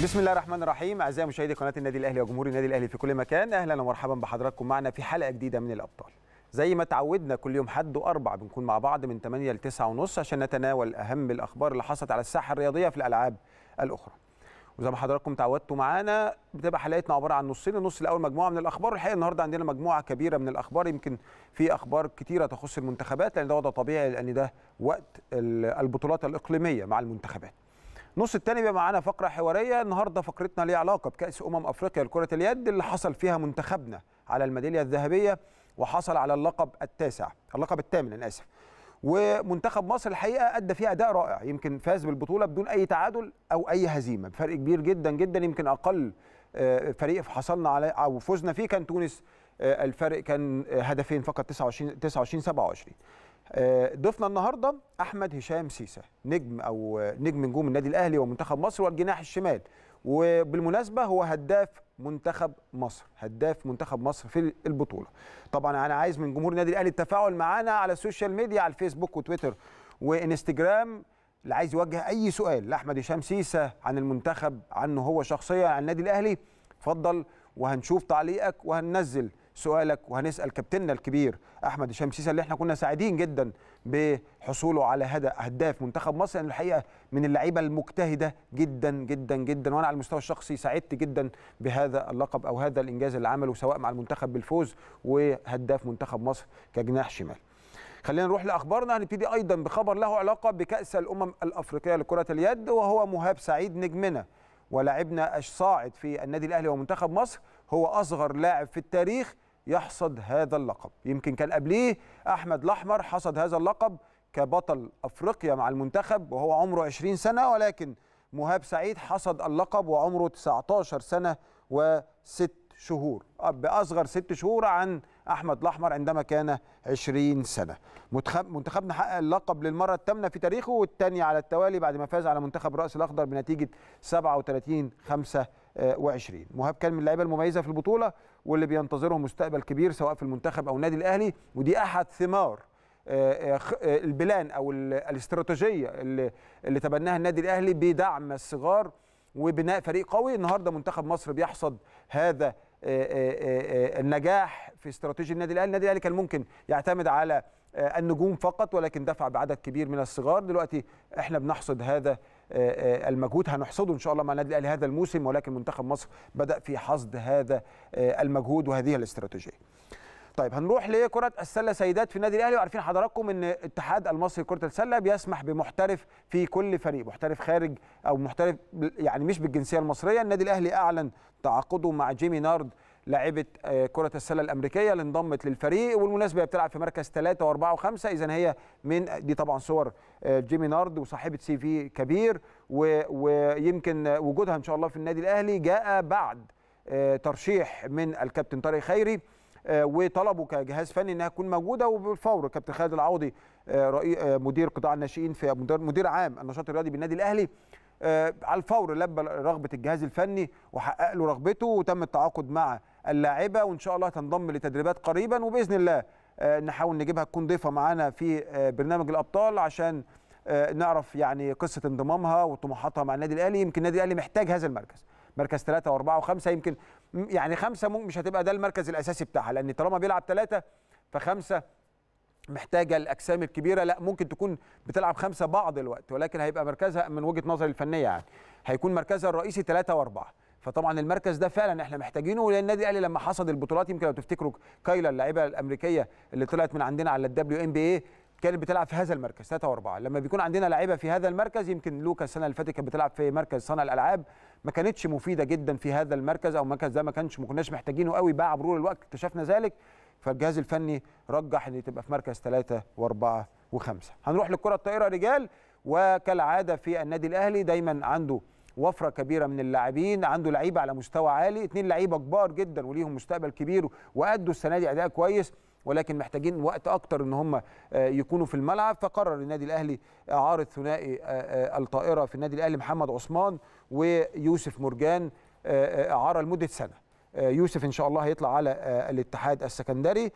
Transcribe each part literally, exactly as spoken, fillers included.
بسم الله الرحمن الرحيم. اعزائي مشاهدي قناه النادي الاهلي وجمهور النادي الاهلي في كل مكان، اهلا ومرحبا بحضراتكم معنا في حلقه جديده من الابطال. زي ما تعودنا كل يوم حد واربع بنكون مع بعض من ثمانية ل تسعة ونص عشان نتناول اهم الاخبار اللي حصلت على الساحه الرياضيه في الالعاب الاخرى. وزي ما حضراتكم تعودتوا معانا بتبقى حلقتنا عباره عن نصين، النص الاول مجموعه من الاخبار، والحقيقه النهارده عندنا مجموعه كبيره من الاخبار، يمكن في اخبار كتيره تخص المنتخبات لان ده وضع طبيعي لان ده وقت البطولات الاقليميه مع المنتخبات. النص الثاني بيبقى معانا فقره حواريه، النهارده فقرتنا ليها علاقه بكاس امم افريقيا لكره اليد اللي حصل فيها منتخبنا على الميداليه الذهبيه وحصل على اللقب التاسع اللقب الثامن انا اسف. ومنتخب مصر الحقيقه ادى فيها اداء رائع، يمكن فاز بالبطوله بدون اي تعادل او اي هزيمه بفرق كبير جدا جدا، يمكن اقل فريق حصلنا عليه او فزنا فيه كان تونس، الفرق كان هدفين فقط تسعة وعشرين تسعة وعشرين سبعة وعشرين. ضيفنا النهارده احمد هشام سيسه، نجم او نجم نجوم النادي الاهلي ومنتخب مصر والجناح الشمال، وبالمناسبه هو هداف منتخب مصر هداف منتخب مصر في البطوله. طبعا انا عايز من جمهور النادي الاهلي التفاعل معانا على السوشيال ميديا، على الفيسبوك وتويتر وانستجرام، اللي عايز يوجه اي سؤال لاحمد هشام سيسه عن المنتخب، عنه هو شخصيا، عن النادي الاهلي، اتفضل وهنشوف تعليقك وهننزل سؤالك وهنسال كابتننا الكبير احمد هشام سيسه اللي احنا كنا سعيدين جدا بحصوله على هداف منتخب مصر، لان يعني الحقيقه من اللعيبه المجتهده جدا جدا جدا، وانا على المستوى الشخصي سعدت جدا بهذا اللقب او هذا الانجاز اللي عمله سواء مع المنتخب بالفوز وهداف منتخب مصر كجناح شمال. خلينا نروح لاخبارنا، هنبتدي ايضا بخبر له علاقه بكاس الامم الافريقيه لكره اليد، وهو مهاب سعيد نجمنا ولاعبنا الصاعد في النادي الاهلي ومنتخب مصر، هو اصغر لاعب في التاريخ يحصد هذا اللقب. يمكن كان قبليه احمد الاحمر حصد هذا اللقب كبطل افريقيا مع المنتخب وهو عمره عشرين سنه، ولكن مهاب سعيد حصد اللقب وعمره تسعة عشر سنه وست شهور، باصغر ست شهور عن احمد الاحمر عندما كان عشرين سنه. منتخبنا حقق اللقب للمره الثامنه في تاريخه والثانيه على التوالي بعد ما فاز على منتخب الراس الاخضر بنتيجه سبعة وثلاثين خمسة وعشرين. مهاب كان من اللعيبه المميزه في البطوله واللي بينتظره مستقبل كبير سواء في المنتخب او النادي الاهلي، ودي احد ثمار البلان او الاستراتيجيه اللي اللي تبناها النادي الاهلي بدعم الصغار وبناء فريق قوي. النهارده منتخب مصر بيحصد هذا النجاح في استراتيجيه النادي الاهلي. النادي الاهلي كان ممكن يعتمد على النجوم فقط ولكن دفع بعدد كبير من الصغار، دلوقتي احنا بنحصد هذا المجهود، هنحصده ان شاء الله مع النادي الاهلي هذا الموسم، ولكن منتخب مصر بدأ في حصد هذا المجهود وهذه الاستراتيجيه. طيب هنروح لكرة السلة سيدات في النادي الأهلي، وعارفين حضراتكم إن الاتحاد المصري لكرة السلة بيسمح بمحترف في كل فريق، محترف خارج أو محترف يعني مش بالجنسية المصرية. النادي الأهلي أعلن تعاقده مع جيمي نارد لاعبة كرة السلة الأمريكية اللي انضمت للفريق، والمناسبة هي بتلعب في مركز ثلاثة وأربعة وخمسة، إذا هي من دي طبعا صور جيمي نارد وصاحبة سي في كبير، ويمكن وجودها إن شاء الله في النادي الأهلي جاء بعد ترشيح من الكابتن طارق خيري وطلبوا كجهاز فني انها تكون موجوده، وبالفور كابتن خالد العوضي مدير قطاع الناشئين في مدير عام النشاط الرياضي بالنادي الاهلي على الفور لبى رغبه الجهاز الفني وحقق له رغبته، وتم التعاقد مع اللاعبه وان شاء الله تنضم لتدريبات قريبا، وباذن الله نحاول نجيبها تكون ضيفه معانا في برنامج الابطال عشان نعرف يعني قصه انضمامها وطموحاتها مع النادي الاهلي. يمكن النادي الاهلي محتاج هذا المركز، مركز ثلاثة وأربعة وخمسة، يمكن يعني خمسة مش هتبقى ده المركز الأساسي بتاعها، لأن طالما بيلعب ثلاثة فخمسة محتاجة الأجسام الكبيرة، لا ممكن تكون بتلعب خمسة بعض الوقت، ولكن هيبقى مركزها من وجهة نظري الفنية يعني هيكون مركزها الرئيسي ثلاثة وأربعة، فطبعا المركز ده فعلا احنا محتاجينه، لأن النادي الأهلي لما حصد البطولات يمكن لو تفتكروا كايلا اللاعبة الأمريكية اللي طلعت من عندنا على الدبليو ام بي اي كانت بتلعب في هذا المركز ثلاثة وأربعة، لما بيكون عندنا لاعيبه في هذا المركز، يمكن لوكا السنه اللي فاتت كانت بتلعب في مركز صانع الالعاب ما كانتش مفيده جدا في هذا المركز، او المركز ده ما كانش ما كناش محتاجينه قوي، مع مرور الوقت اكتشفنا ذلك، فالجهاز الفني رجح ان تبقى في مركز ثلاثة وأربعة وخمسة. هنروح للكره الطائره رجال، وكالعاده في النادي الاهلي دايما عنده وفره كبيره من اللاعبين، عنده لعيبه على مستوى عالي، اثنين لعيبه كبار جدا وليهم مستقبل كبير وادوا السنه دي اداء كويس، ولكن محتاجين وقت اكتر ان هم يكونوا في الملعب، فقرر النادي الاهلي اعاره ثنائي الطائره في النادي الاهلي محمد عثمان ويوسف مرجان اعاره لمده سنه. يوسف ان شاء الله هيطلع على الاتحاد السكندري،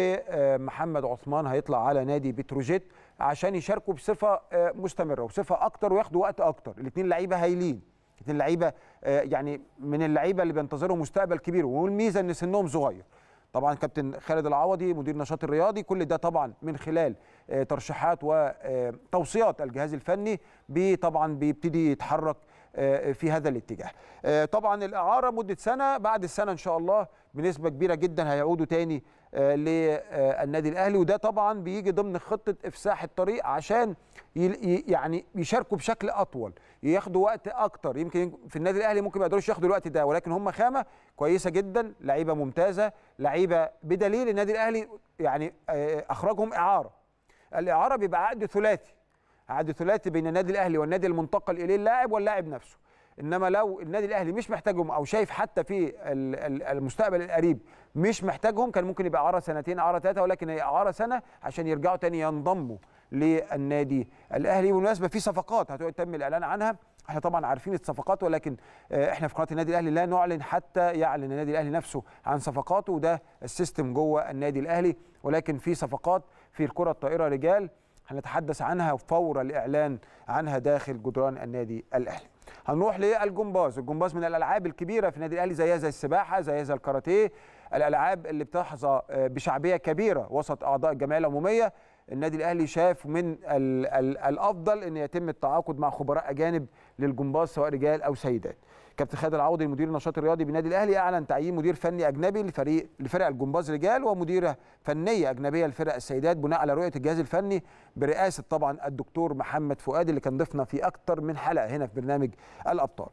ومحمد عثمان هيطلع على نادي بتروجيت عشان يشاركوا بصفه مستمره وبصفه اكتر وياخدوا وقت اكتر. الاثنين لعيبه هايلين اثنين لعيبه يعني من اللعيبه اللي بينتظرهم مستقبل كبير، والميزه ان سنهم صغير. طبعا كابتن خالد العوضي مدير النشاط الرياضي، كل ده طبعا من خلال ترشيحات وتوصيات الجهاز الفني، طبعا بيبتدي يتحرك في هذا الاتجاه. طبعا الاعاره مده سنه، بعد السنه ان شاء الله بنسبه كبيره جدا هيعودوا تاني للنادي الاهلي، وده طبعا بيجي ضمن خطه افساح الطريق عشان يعني يشاركوا بشكل اطول، ياخدوا وقت اكتر. يمكن في النادي الاهلي ممكن ما يقدروش ياخدوا الوقت ده، ولكن هم خامه كويسه جدا، لعيبه ممتازه، لعيبه بدليل النادي الاهلي يعني اخرجهم اعاره. الاعاره بيبقى عقد ثلاثي، عقد ثلاثي بين النادي الاهلي والنادي المنتقل اليه اللاعب واللاعب نفسه. انما لو النادي الاهلي مش محتاجهم او شايف حتى في المستقبل القريب مش محتاجهم، كان ممكن يبقى اعاره سنتين، اعاره ثلاثه، ولكن هي اعاره سنه عشان يرجعوا تاني ينضموا للنادي الاهلي. بالمناسبه في صفقات هتتم الاعلان عنها، احنا طبعا عارفين الصفقات، ولكن احنا في قناه النادي الاهلي لا نعلن حتى يعلن النادي الاهلي نفسه عن صفقاته، وده السيستم جوه النادي الاهلي. ولكن في صفقات في الكره الطائره رجال هنتحدث عنها فور الاعلان عنها داخل جدران النادي الاهلي. هنروح للجمباز. الجمباز من الالعاب الكبيره في النادي الاهلي، زيها زي السباحه، زيها زي الكاراتيه، الالعاب اللي بتحظى بشعبيه كبيره وسط اعضاء الجمعيه العموميه. النادي الاهلي شاف من ال ال الافضل ان يتم التعاقد مع خبراء اجانب للجمباز سواء رجال او سيدات. كابتن خالد العوضي مدير النشاط الرياضي بالنادي الاهلي اعلن تعيين مدير فني اجنبي لفريق لفرق الجمباز رجال ومديره فنيه اجنبيه لفرق السيدات بناء على رؤيه الجهاز الفني برئاسه طبعا الدكتور محمد فؤاد اللي كان ضيفنا في اكثر من حلقه هنا في برنامج الابطال.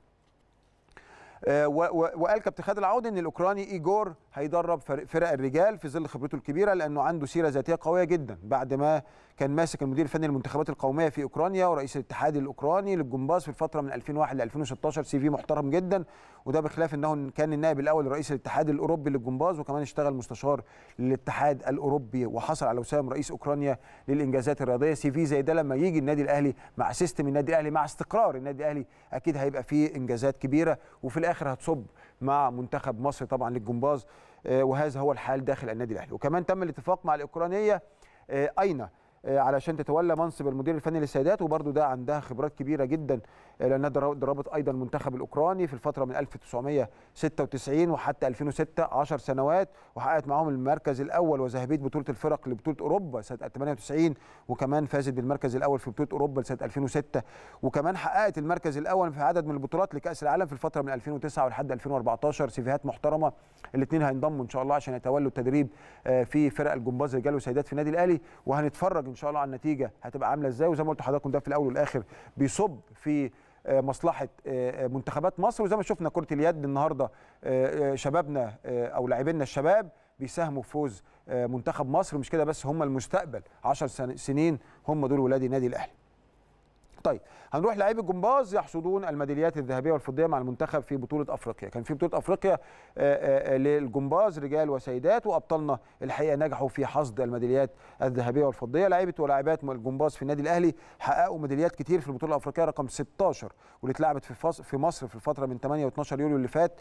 وقال كابتن خالد العوضي ان الاوكراني ايجور هيدرب فرق الرجال في ظل خبرته الكبيره، لانه عنده سيره ذاتيه قويه جدا بعد ما كان ماسك المدير الفني للمنتخبات القوميه في اوكرانيا ورئيس الاتحاد الاوكراني للجمباز في الفتره من ألفين وواحد ل ألفين وستاشر. سي في محترم جدا، وده بخلاف انه كان النائب الاول لرئيس الاتحاد الاوروبي للجمباز، وكمان اشتغل مستشار للاتحاد الاوروبي وحصل على وسام رئيس اوكرانيا للانجازات الرياضيه. سي في زي ده لما يجي النادي الاهلي مع سيستم النادي الاهلي مع استقرار النادي الاهلي اكيد هيبقى فيه انجازات كبيره، وفي الاخر هتصب مع منتخب مصر طبعا للجمباز، وهذا هو الحال داخل النادي الاهلي. وكمان تم الاتفاق مع الاوكرانيه اينا علشان تتولى منصب المدير الفني للسيدات، وبرده ده عندها خبرات كبيره جدا لانها دربت ايضا المنتخب الاوكراني في الفتره من ألف وتسعمائة وستة وتسعين وحتى ألفين وستة، عشر سنوات، وحققت معاهم المركز الاول وذهبيه بطوله الفرق لبطوله اوروبا سنه ثمانية وتسعين، وكمان فازت بالمركز الاول في بطوله اوروبا سنه ألفين وستة، وكمان حققت المركز الاول في عدد من البطولات لكاس العالم في الفتره من ألفين وتسعة ولحد ألفين وأربعتاشر. سيفيهات محترمه، الاثنين هينضموا ان شاء الله عشان يتولوا التدريب في فرق الجمباز رجال وسيدات في النادي الاهلي، وهنتفرج ان شاء الله على النتيجه هتبقى عامله ازاي. وزي ما قلت لحضراتكم ده في الاول والاخر بيصب في مصلحه منتخبات مصر، وزي ما شفنا كره اليد النهارده شبابنا او لاعبينا الشباب بيساهموا في فوز منتخب مصر. مش كده بس، هم المستقبل، عشر سنين هم دول ولاد النادي الاهلي. طيب هنروح لاعبي الجمباز يحصدون الميداليات الذهبيه والفضيه مع المنتخب في بطوله افريقيا. كان في بطوله افريقيا للجمباز رجال وسيدات، وابطالنا الحقيقه نجحوا في حصد الميداليات الذهبيه والفضيه. لاعيبه ولاعبات الجمباز في النادي الاهلي حققوا ميداليات كتير في البطوله الافريقيه رقم ستاشر واللي اتلعبت في في مصر في الفتره من ثمانية واتناشر يوليو اللي فات.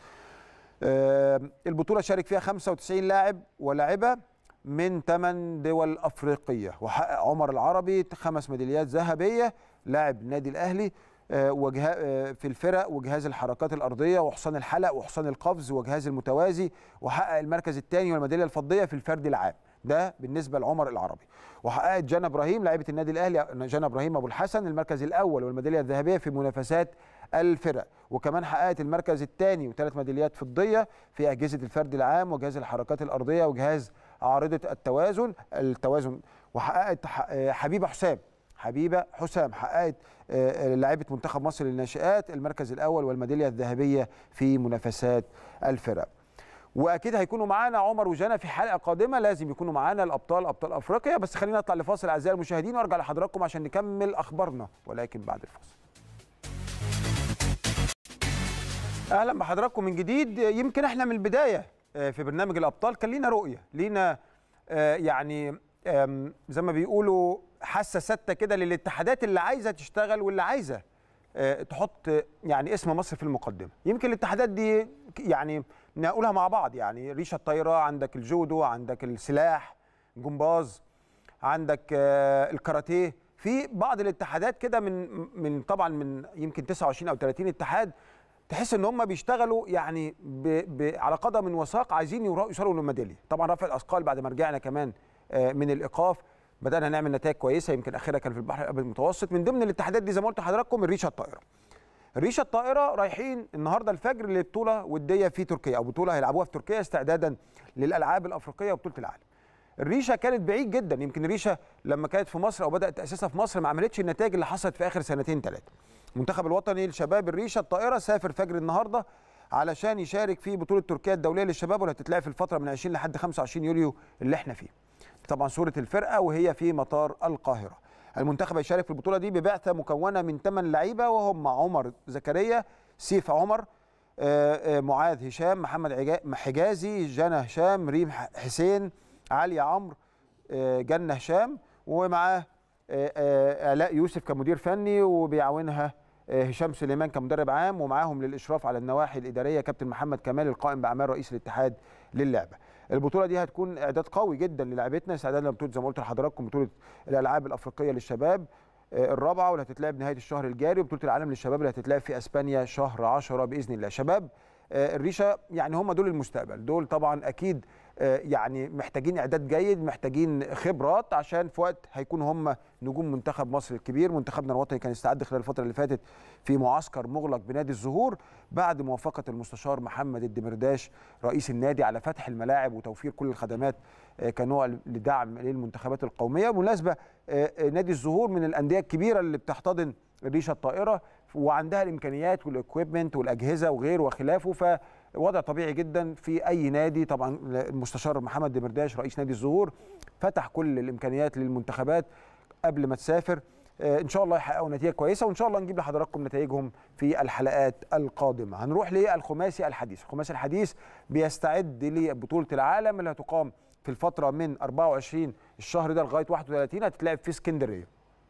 البطوله شارك فيها خمسة وتسعين لاعب ولاعبه من ثمان دول افريقيه، وحقق عمر العربي خمس ميداليات ذهبيه لاعب النادي الاهلي في الفرق وجهاز الحركات الارضيه وحصان الحلق وحصان القفز وجهاز المتوازي، وحقق المركز الثاني والميداليه الفضيه في الفرد العام. ده بالنسبه لعمر العربي. وحققت جانا ابراهيم لاعبه النادي الاهلي جانا ابراهيم ابو الحسن المركز الاول والميداليه الذهبيه في منافسات الفرق، وكمان حققت المركز الثاني وثلاث ميداليات فضيه في اجهزه الفرد العام وجهاز الحركات الارضيه وجهاز عارضه التوازن التوازن وحققت حبيبه حسام حبيبه حسام حققت لاعبه منتخب مصر للناشئات المركز الاول والميداليه الذهبيه في منافسات الفرق. واكيد هيكونوا معانا عمر وجانا في حلقه قادمه، لازم يكونوا معانا الابطال ابطال افريقيا. بس خلينا نطلع لفاصل اعزائي المشاهدين وارجع لحضراتكم عشان نكمل اخبارنا، ولكن بعد الفاصل. اهلا بحضراتكم من جديد. يمكن احنا من البدايه في برنامج الابطال كان لينا رؤيه، لينا يعني زي ما بيقولوا حاسه سته كده للاتحادات اللي عايزه تشتغل واللي عايزه تحط يعني اسم مصر في المقدمه. يمكن الاتحادات دي يعني نقولها مع بعض، يعني ريشه الطايره، عندك الجودو، عندك السلاح، جمباز، عندك الكاراتيه. في بعض الاتحادات كده من من طبعا من يمكن تسعة وعشرين او ثلاثين اتحاد تحس ان هم بيشتغلوا يعني ب... ب... على قدم وساق، عايزين يوصلوا للميداليه. طبعا رفع الاثقال بعد ما رجعنا كمان من الايقاف بدانا نعمل نتائج كويسه، يمكن اخرها كان في البحر الابيض المتوسط. من ضمن الاتحادات دي زي ما قلت لحضراتكم الريشه الطائره. الريشه الطائره رايحين النهارده الفجر لبطوله وديه في تركيا، او بطوله هيلعبوها في تركيا استعدادا للالعاب الافريقيه وبطوله العالم. الريشه كانت بعيد جدا، يمكن الريشه لما كانت في مصر او بدات تاسيسها في مصر ما عملتش النتائج اللي حصلت في اخر سنتين ثلاثه. المنتخب الوطني للشباب الريشه الطائره سافر فجر النهارده علشان يشارك في بطوله تركيا الدوليه للشباب، واللي هتتلعب في الفتره من عشرين لحد خمسة وعشرين يوليو اللي احنا فيه. طبعا صوره الفرقه وهي في مطار القاهره. المنتخب هيشارك في البطوله دي ببعثه مكونه من ثمان لعيبه، وهم عمر زكريا، سيف عمر، معاذ هشام، محمد حجازي، جنى هشام، ريم حسين، علي عمرو، جنة هشام، ومعاه آلاء يوسف كمدير فني، وبيعاونها هشام سليمان كمدرب عام، ومعاهم للإشراف على النواحي الإدارية كابتن محمد كمال القائم بأعمال رئيس الاتحاد للعبة. البطولة دي هتكون إعداد قوي جدا للاعبتنا، استعداد لبطولة زي ما قلت لحضراتكم بطولة الألعاب الأفريقية للشباب الرابعة واللي هتتلعب نهاية الشهر الجاري، وبطولة العالم للشباب اللي هتتلعب في أسبانيا شهر عشرة بإذن الله. شباب الريشه يعني هم دول المستقبل، دول طبعا اكيد يعني محتاجين اعداد جيد، محتاجين خبرات، عشان في وقت هيكونوا هم نجوم منتخب مصر الكبير. منتخبنا الوطني كان استعد خلال الفتره اللي فاتت في معسكر مغلق بنادي الزهور بعد موافقه المستشار محمد الدمرداش رئيس النادي على فتح الملاعب وتوفير كل الخدمات كنوع لدعم للمنتخبات القوميه. بالمناسبه نادي الزهور من الانديه الكبيره اللي بتحتضن الريشه الطائره، وعندها الامكانيات والاكويبمنت والاجهزه وغيره وخلافه، فوضع طبيعي جدا في اي نادي. طبعا المستشار محمد دمرداش رئيس نادي الزهور فتح كل الامكانيات للمنتخبات قبل ما تسافر. ان شاء الله يحققوا نتيجه كويسه، وان شاء الله نجيب لحضراتكم نتائجهم في الحلقات القادمه. هنروح للخماسي الحديث. الخماسي الحديث بيستعد لبطوله العالم اللي هتقام في الفتره من أربعة وعشرين الشهر ده لغايه واحد وثلاثين، هتتلعب في اسكندريه.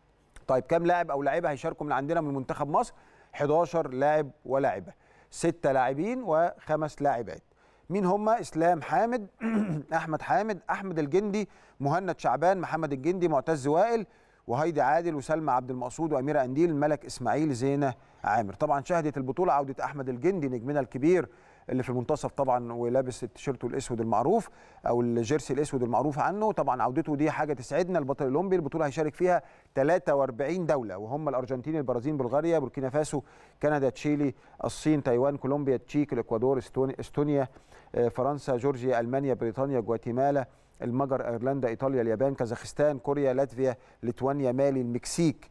طيب كام لاعب او لاعبه هيشاركوا من عندنا من منتخب مصر؟ حداشر لاعب ولاعبه، ستة لاعبين وخمس لاعبات. مين هم؟ اسلام حامد، احمد حامد، احمد الجندي، مهند شعبان، محمد الجندي، معتز وائل، وهيدي عادل، وسلمى عبد المقصود، واميره انديل، ملك اسماعيل، زينه عامر. طبعا شهدت البطوله عوده احمد الجندي نجمنا الكبير اللي في المنتصف طبعا ولابس التيشيرت الاسود المعروف او الجيرسي الاسود المعروف عنه. طبعا عودته دي حاجه تسعدنا. البطل الاولمبي البطوله هيشارك فيها ثلاثة وأربعين دوله، وهم الارجنتين، البرازيل، بلغاريا، بوركينا فاسو، كندا، تشيلي، الصين، تايوان، كولومبيا، تشيك، الاكوادور، استونيا، فرنسا، جورجيا، المانيا، بريطانيا، جواتيمالا، المجر، ايرلندا، ايطاليا، اليابان، كازاخستان، كوريا، لاتفيا، ليتوانيا، مالي، المكسيك،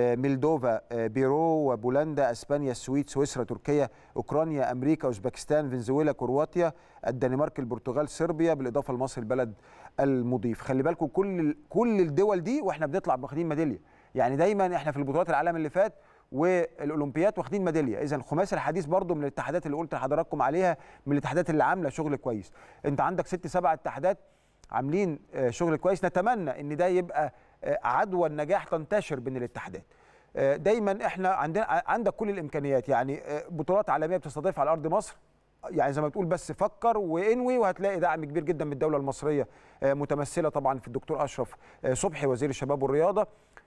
ميلدوفا، بيرو، وبولندا، اسبانيا، السويد، سويسرا، تركيا، اوكرانيا، امريكا، اوزبكستان، فنزويلا، كرواتيا، الدنمارك، البرتغال، صربيا، بالاضافه لمصر البلد المضيف. خلي بالكم كل كل الدول دي واحنا بنطلع واخدين ميداليه، يعني دايما احنا في البطولات العالم اللي فات والاولمبيات واخدين ميداليه. اذا الخماسي الحديث برضو من الاتحادات اللي قلت لحضراتكم عليها، من الاتحادات اللي عامله شغل كويس. انت عندك ست سبع اتحادات عاملين شغل كويس، نتمنى ان ده يبقى عدوى النجاح تنتشر بين الاتحادات. دايما احنا عندنا عندك كل الامكانيات، يعني بطولات عالميه بتستضيف على ارض مصر، يعني زي ما بتقول بس فكر وانوي وهتلاقي دعم كبير جدا من الدوله المصريه، متمثله طبعا في الدكتور اشرف صبحي وزير الشباب والرياضه.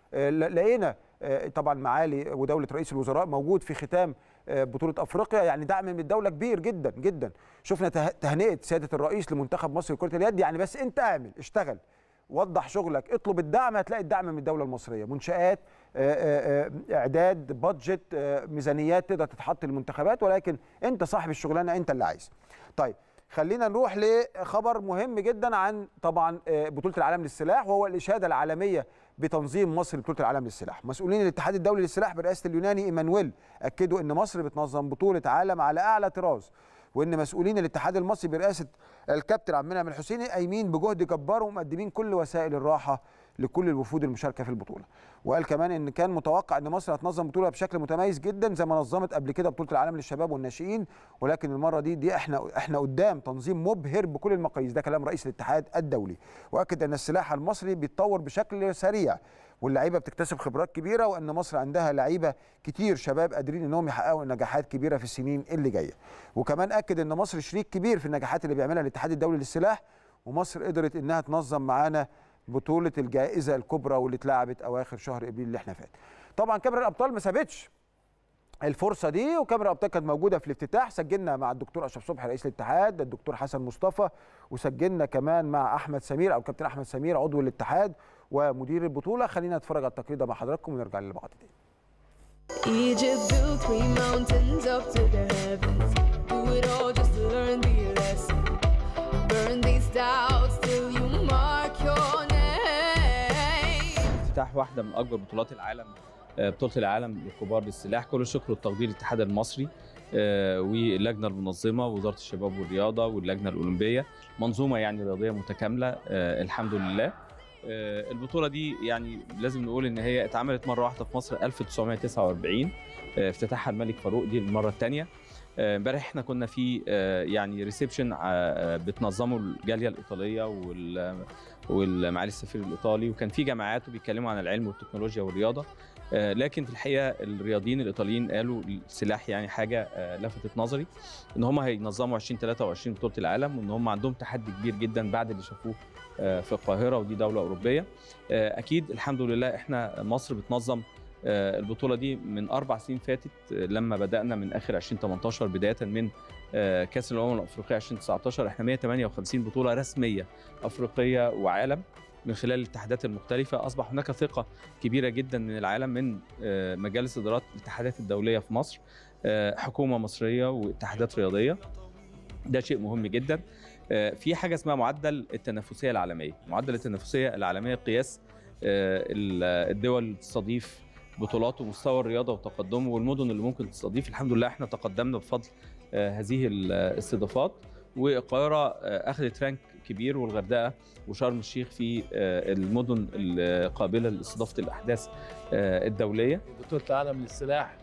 لقينا طبعا معالي ودوله رئيس الوزراء موجود في ختام بطوله افريقيا، يعني دعم من الدوله كبير جدا جدا. شفنا تهنئه سياده الرئيس لمنتخب مصر لكره اليد، يعني بس انت اعمل، اشتغل، وضح شغلك، اطلب الدعم، هتلاقي الدعم من الدوله المصريه. منشآت، اعداد، بادجت، ميزانيات تقدر تتحط للمنتخبات، ولكن انت صاحب الشغلانه، انت اللي عايز. طيب خلينا نروح لخبر مهم جدا عن طبعا بطوله العالم للسلاح، وهو الاشاده العالميه بتنظيم مصر لبطوله العالم للسلاح. مسؤولين الاتحاد الدولي للسلاح برئاسه اليوناني ايمانويل اكدوا ان مصر بتنظم بطوله عالم على اعلى طراز، وان مسؤولين الاتحاد المصري برئاسه الكابتن عبد المنعم الحسيني قايمين بجهد جبار ومقدمين كل وسائل الراحه لكل الوفود المشاركه في البطوله. وقال كمان ان كان متوقع ان مصر هتنظم بطوله بشكل متميز جدا زي ما نظمت قبل كده بطوله العالم للشباب والناشئين، ولكن المره دي دي احنا احنا قدام تنظيم مبهر بكل المقاييس. ده كلام رئيس الاتحاد الدولي، واكد ان السلاح المصري بيتطور بشكل سريع واللعيبه بتكتسب خبرات كبيره، وان مصر عندها لعيبه كتير شباب قادرين انهم يحققوا نجاحات كبيره في السنين اللي جايه. وكمان اكد ان مصر شريك كبير في النجاحات اللي بيعملها الاتحاد الدولي للسلاح، ومصر قدرت انها تنظم معانا بطوله الجائزه الكبرى واللي اتلعبت اواخر شهر ابريل اللي احنا فات. طبعا كاميرا الابطال ما سابتش الفرصه دي، وكاميرا ابطال كانت موجوده في الافتتاح. سجلنا مع الدكتور اشرف صبحي رئيس الاتحاد، الدكتور حسن مصطفى، وسجلنا كمان مع احمد سمير او كابتن احمد سمير عضو الاتحاد ومدير البطوله. خلينا نتفرج على التقرير ده مع حضراتكم ونرجع لبعض تاني. Egypt built three mountains up to the heavens. Do it all just to learn the lesson. Burn these doubts till you mark your name. افتتاح واحدة من أكبر بطولات العالم، بطولة العالم للكبار للسلاح. كل الشكر والتقدير للاتحاد المصري واللجنة المنظمة ووزارة الشباب والرياضة واللجنة الأولمبية، منظومة يعني رياضية متكاملة الحمد لله. البطولة دي يعني لازم نقول إن هي اتعملت مرة واحدة في مصر ألف وتسعمائة وتسعة وأربعين، افتتاحها الملك فاروق، دي المرة الثانية. امبارح احنا كنا في يعني ريسبشن بتنظمه الجاليه الايطاليه والمعالي السفير الايطالي، وكان في جماعات وبيتكلموا عن العلم والتكنولوجيا والرياضه. لكن في الحقيقه الرياضيين الايطاليين قالوا السلاح يعني حاجه لفتت نظري، ان هم هينظموا ألفين وثلاثة وعشرين بطوله العالم، وان هم عندهم تحدي كبير جدا بعد اللي شافوه في القاهره، ودي دوله اوروبيه. اكيد الحمد لله احنا مصر بتنظم البطوله دي من اربع سنين فاتت، لما بدانا من اخر ألفين وثمانية عشر بدايه من كاس الامم الافريقيه ألفين وتسعة عشر. احنا مائة وثمانية وخمسين بطوله رسميه افريقيه وعالم من خلال الاتحادات المختلفه. اصبح هناك ثقه كبيره جدا من العالم، من مجالس ادارات الاتحادات الدوليه في مصر، حكومه مصريه واتحادات رياضيه. ده شيء مهم جدا. في حاجه اسمها معدل التنافسيه العالميه. معدل التنافسيه العالميه قياس الدول اللي تستضيف بطولات ومستوى الرياضه وتقدمه والمدن اللي ممكن تستضيف. الحمد لله احنا تقدمنا بفضل هذه الاستضافات، والقاهره اخذت رانك كبير، والغردقه وشرم الشيخ في المدن القابله لاستضافه الاحداث الدوليه. بطوله العالم للسلاح،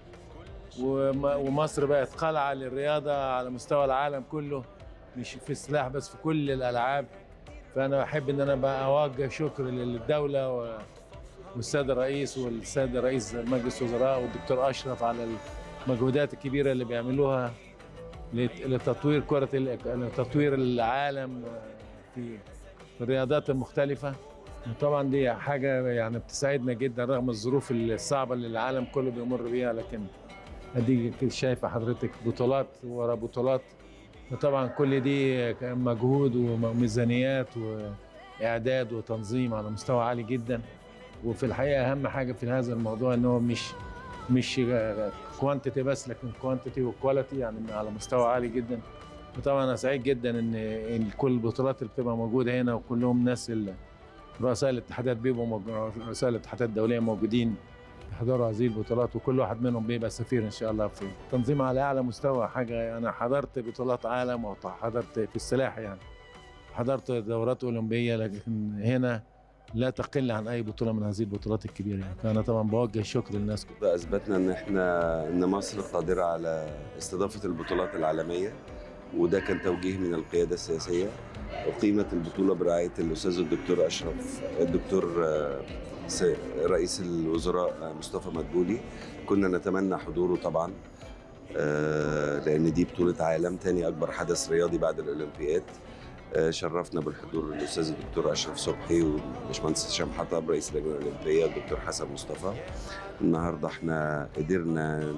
ومصر بقت قلعه للرياضه على مستوى العالم كله، مش في السلاح بس، في كل الالعاب. فانا احب ان انا بقى اوجه شكر للدوله و والسيد الرئيس والسيد رئيس مجلس الوزراء والدكتور اشرف على المجهودات الكبيره اللي بيعملوها لتطوير كره لتطوير العالم في الرياضات المختلفه. وطبعا دي حاجه يعني بتسعدنا جدا رغم الظروف الصعبه اللي العالم كله بيمر بيها، لكن اديك شايفه حضرتك بطولات ورا بطولات. وطبعا كل دي مجهود وميزانيات واعداد وتنظيم على مستوى عالي جدا. وفي الحقيقه اهم حاجه في هذا الموضوع ان هو مش مش كوانتيتي بس، لكن كوانتيتي وكواليتي، يعني على مستوى عالي جدا. وطبعا انا سعيد جدا ان كل البطولات اللي بتبقى موجوده هنا، وكلهم ناس رؤساء الاتحادات بيبقوا رؤساء الاتحادات الدوليه موجودين يحضروا هذه البطولات، وكل واحد منهم بيبقى سفير ان شاء الله في تنظيم على اعلى مستوى. حاجه انا حضرت بطولات عالم وحضرت في السلاح، يعني حضرت دورات اولمبيه، لكن هنا لا تقل عن اي بطوله من هذه البطولات الكبيره. يعني فانا طبعا بوجه الشكر للناس كلها. اثبتنا ان احنا ان مصر قادره على استضافه البطولات العالميه، وده كان توجيه من القياده السياسيه. اقيمت البطوله برعايه الاستاذ الدكتور اشرف الدكتور رئيس الوزراء مصطفى مدبولي. كنا نتمنى حضوره طبعا، لان دي بطوله عالم، ثاني اكبر حدث رياضي بعد الاولمبياد. شرفنا بالحضور الاستاذ الدكتور اشرف صبحي والباشمهندس هشام حطب رئيس اللجنه الاولمبيه والدكتور حسن مصطفى. النهارده احنا قدرنا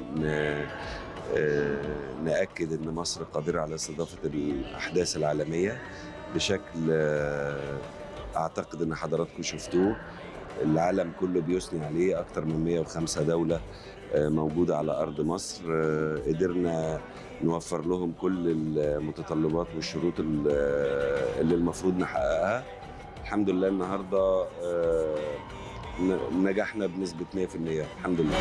ناكد ان مصر قادره على استضافه الاحداث العالميه بشكل اعتقد ان حضراتكم شفتوه. العالم كله بيثني عليه، اكثر من مئة وخمسة دوله موجوده على ارض مصر. قدرنا نوفر لهم كل المتطلبات والشروط اللي المفروض نحققها. الحمد لله النهارده نجحنا بنسبه مئة في المئة الحمد لله.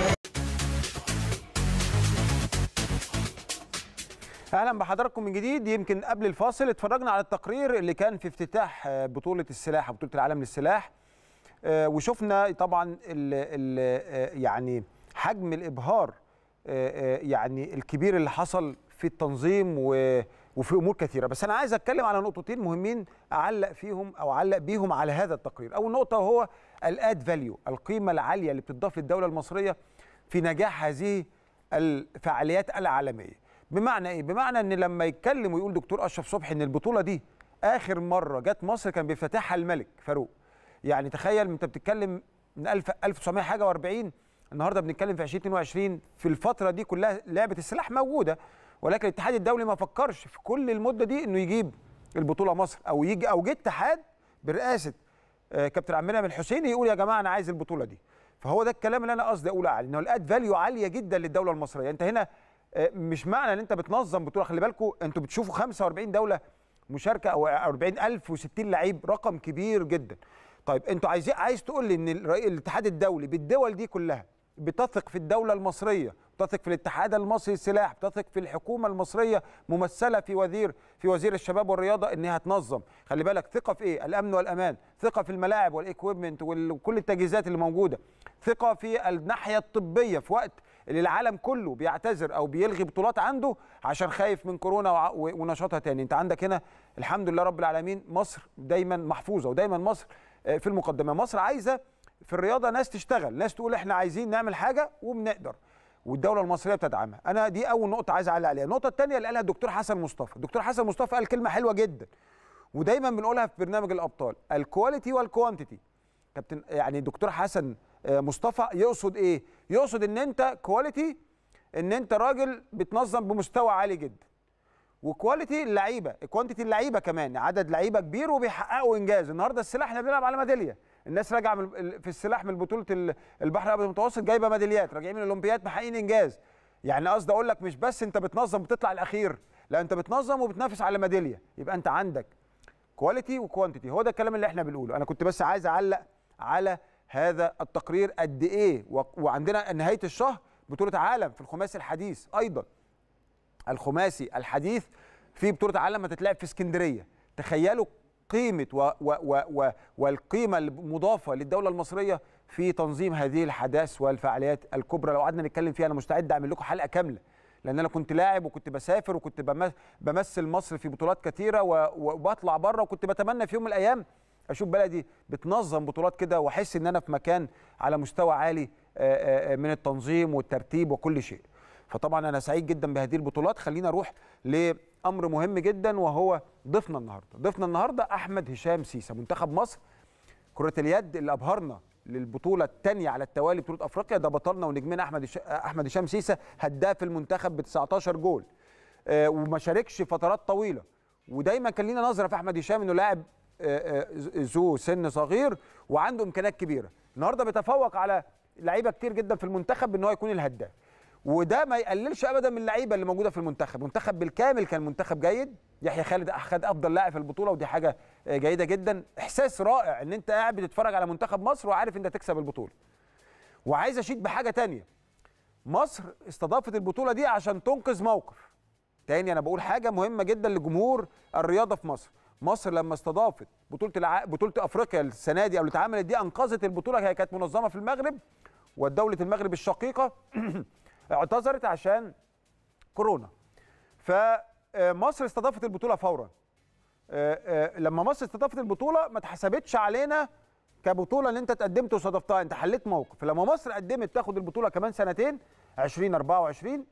اهلا بحضراتكم من جديد. يمكن قبل الفاصل اتفرجنا على التقرير اللي كان في افتتاح بطوله السلاح، بطوله العالم للسلاح، وشفنا طبعا ال ال يعني حجم الابهار يعني الكبير اللي حصل في التنظيم وفي امور كثيره. بس انا عايز اتكلم على نقطتين مهمين اعلق فيهم او اعلق بيهم على هذا التقرير. اول نقطه هو الاد فاليو، القيمه العاليه اللي بتضاف للدوله المصريه في نجاح هذه الفعاليات العالميه. بمعنى ايه؟ بمعنى ان لما يتكلم ويقول دكتور اشرف صبحي ان البطوله دي اخر مره جت مصر كان بيفتتحها الملك فاروق. يعني تخيل انت بتتكلم من ألف وتسعمائة حاجه وأربعين النهارده بنتكلم في ألفين واتنين وعشرين، في الفتره دي كلها لعبه السلاح موجوده، ولكن الاتحاد الدولي ما فكرش في كل المده دي انه يجيب البطوله مصر، او يجي او جه اتحاد برئاسه كابتن عبد المنعم الحسيني يقول يا جماعه انا عايز البطوله دي. فهو ده الكلام اللي انا قصدي اقوله عليه، انه الاد فاليو عاليه جدا للدوله المصريه. انت هنا مش معنى ان انت بتنظم بطوله، خلي بالكم انتوا بتشوفوا خمسة وأربعين دوله مشاركه او أربعين ألف وستين لعيب، رقم كبير جدا. طيب انتوا عايزين عايز تقول لي ان الاتحاد الدولي بالدول دي كلها بتثق في الدوله المصريه، بتثق في الاتحاد المصري للسلاح، بتثق في الحكومه المصريه ممثله في وزير في وزير الشباب والرياضه انها تنظم. خلي بالك ثقه في ايه؟ الامن والامان، ثقه في الملاعب والاكويبمنت وكل التجهيزات اللي موجوده، ثقه في الناحيه الطبيه في وقت اللي العالم كله بيعتذر او بيلغي بطولات عنده عشان خايف من كورونا ونشاطها تاني. انت عندك هنا الحمد لله رب العالمين مصر دايما محفوظه، ودايما مصر في المقدمه. مصر عايزه في الرياضه ناس تشتغل، ناس تقول احنا عايزين نعمل حاجه وبنقدر، والدوله المصريه بتدعمها. انا دي اول نقطه عايز اعلق عليها. النقطه الثانيه اللي قالها الدكتور حسن مصطفى، الدكتور حسن مصطفى قال كلمه حلوه جدا ودايما بنقولها في برنامج الابطال، الكواليتي والكوانتيتي. كابتن يعني الدكتور حسن مصطفى يقصد ايه؟ يقصد ان انت كواليتي، ان انت راجل بتنظم بمستوى عالي جدا، وكواليتي اللعيبه، كوانتيتي اللعيبه كمان، عدد لعيبه كبير وبيحققوا انجاز. النهارده السلاح احنا بنلعب على ميداليه، الناس راجعه في السلاح من بطوله البحر الابيض المتوسط جايبه ميداليات، راجعين من الاولمبياد محققين انجاز. يعني قصدي اقول لك مش بس انت بتنظم بتطلع الاخير، لا انت بتنظم وبتنافس على ميداليه، يبقى انت عندك كواليتي وكوانتيتي. هو ده الكلام اللي احنا بنقوله. انا كنت بس عايز اعلق على هذا التقرير قد ايه، وعندنا نهايه الشهر بطوله عالم في الخماسي الحديث، ايضا الخماسي الحديث في بطوله عالم هتتلعب في اسكندريه. تخيلوا قيمه و و و و والقيمه المضافه للدوله المصريه في تنظيم هذه الحدث والفعاليات الكبرى. لو قعدنا نتكلم فيها انا مستعد اعمل لكم حلقه كامله، لان انا كنت لاعب وكنت بسافر وكنت بمثل مصر في بطولات كثيره وبطلع بره، وكنت بتمنى في يوم من الايام اشوف بلدي بتنظم بطولات كده واحس ان انا في مكان على مستوى عالي من التنظيم والترتيب وكل شيء. فطبعا انا سعيد جدا بهذه البطولات. خلينا نروح لامر مهم جدا وهو ضيفنا النهارده. ضيفنا النهارده احمد هشام سيسه، منتخب مصر كرة اليد اللي ابهرنا للبطوله الثانيه على التوالي بطوله افريقيا. ده بطلنا ونجمنا احمد احمد هشام سيسه، هداف المنتخب ب تسعتاشر جول، آه وما شاركش فترات طويله، ودايما كان لينا نظره في احمد هشام انه لاعب آه آه ذو سن صغير وعنده امكانيات كبيره. النهارده بيتفوق على لعيبه كتير جدا في المنتخب بان هو يكون الهداف، وده ما يقللش ابدا من اللعيبه اللي موجوده في المنتخب. المنتخب بالكامل كان منتخب جيد. يحيى خالد اخذ افضل لاعب في البطوله ودي حاجه جيده جدا. احساس رائع ان انت قاعد بتتفرج على منتخب مصر وعارف انت تكسب البطوله. وعايز اشيد بحاجه تانية، مصر استضافت البطوله دي عشان تنقذ موقف تاني. انا بقول حاجه مهمه جدا لجمهور الرياضه في مصر. مصر لما استضافت بطوله الع... بطوله افريقيا السنه دي او اللي اتعملت دي، انقذت البطوله. هي كانت منظمه في المغرب، والدوله المغرب الشقيقه اعتذرت عشان كورونا، فمصر استضافت البطوله فورا. لما مصر استضافت البطوله ما اتحسبتش علينا كبطوله ان انت اتقدمت واستضفتها، انت حليت موقف. فلما مصر قدمت تاخد البطوله كمان سنتين ألفين وأربعة وعشرين